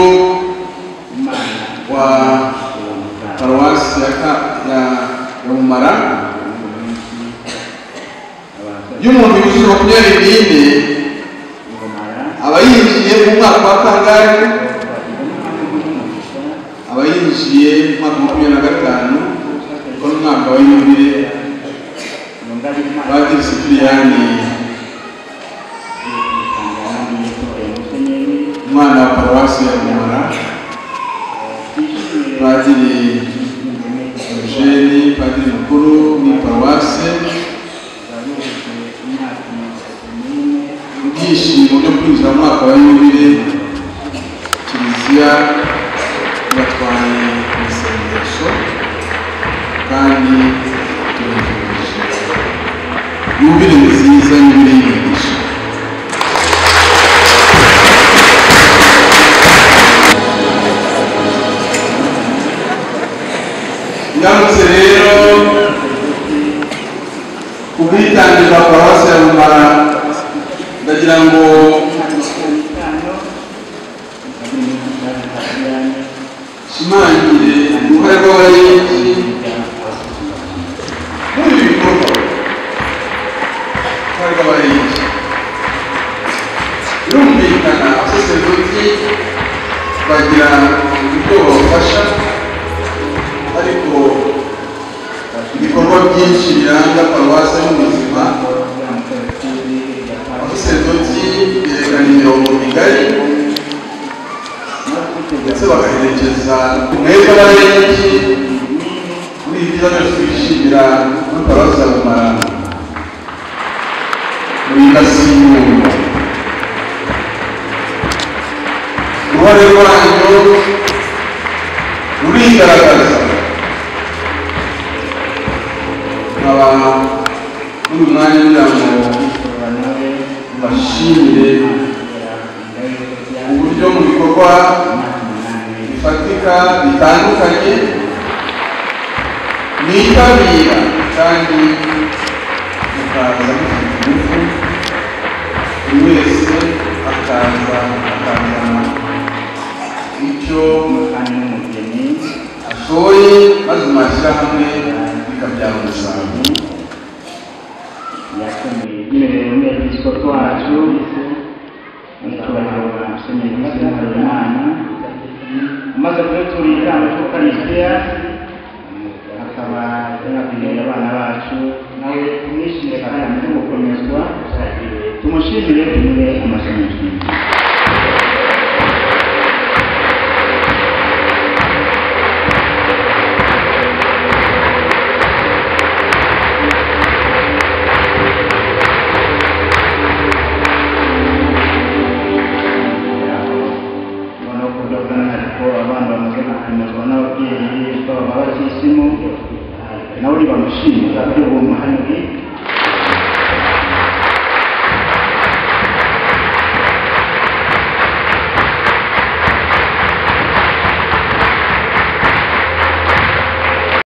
wa paruwasi ya Rumara. Iyo umuntu yujuje makumyabiri n'ine aba yinjiye mu mwaka wa kangahe? Aba yinjiye mu mwaka wa makumyabiri na gatanu, kuko n'umwaka wa yubile. Padiri Cyprien umwana wa paruwasi ya Rumara, Padiri Eugene Padiri mukuru ni paruwasi. Ibyishimo byo kwinjira mu mwaka wa yubile, Kiliziya ibatwaye mu isengesho kandi tubifurije yubile nziza, yubile y'imigisha. Ndamutse rero kubwitangira paruwasi ya Rumara, ndagira ngo shimangire uruhare rw'abarinzi muri ibi bikorwa. Uruhare rw'abarinzi birumvikana, abasaserdoti bagira uburyo babafasha ibikorwa byinshi biranga paruwasi y'ubuzima. Abasaseridoti berekana imirongo migari ndetse bagaherekeza mwebwe abarengi muri ibi byiza byose twishimira muri paruwasi ya Bumarana muri Kasimu. Uruhare rwanyu rurigaragaza. Nkaba muri uyu mwanya ngira ngo bashimire uburyo mu bikorwa bifatika bitandukanye mwitabira kandi mukaza mufite ingufu, buri wese akaza akazana icyo umugeni ashoye maze mwashyira hamwe bikabyara umusaruro.
yakomeye yemerera umwepiskopi wacu n'icyubahiro bwa Musenyeri Habimana amaze kuduturira Eucharistia, akaba yanabwiye abana bacu nawe tumwishimire kandi amaze gukomezwa, tumushimire tumuhe amashanyarazi. nawe bamushimira ibyo bumuhanuye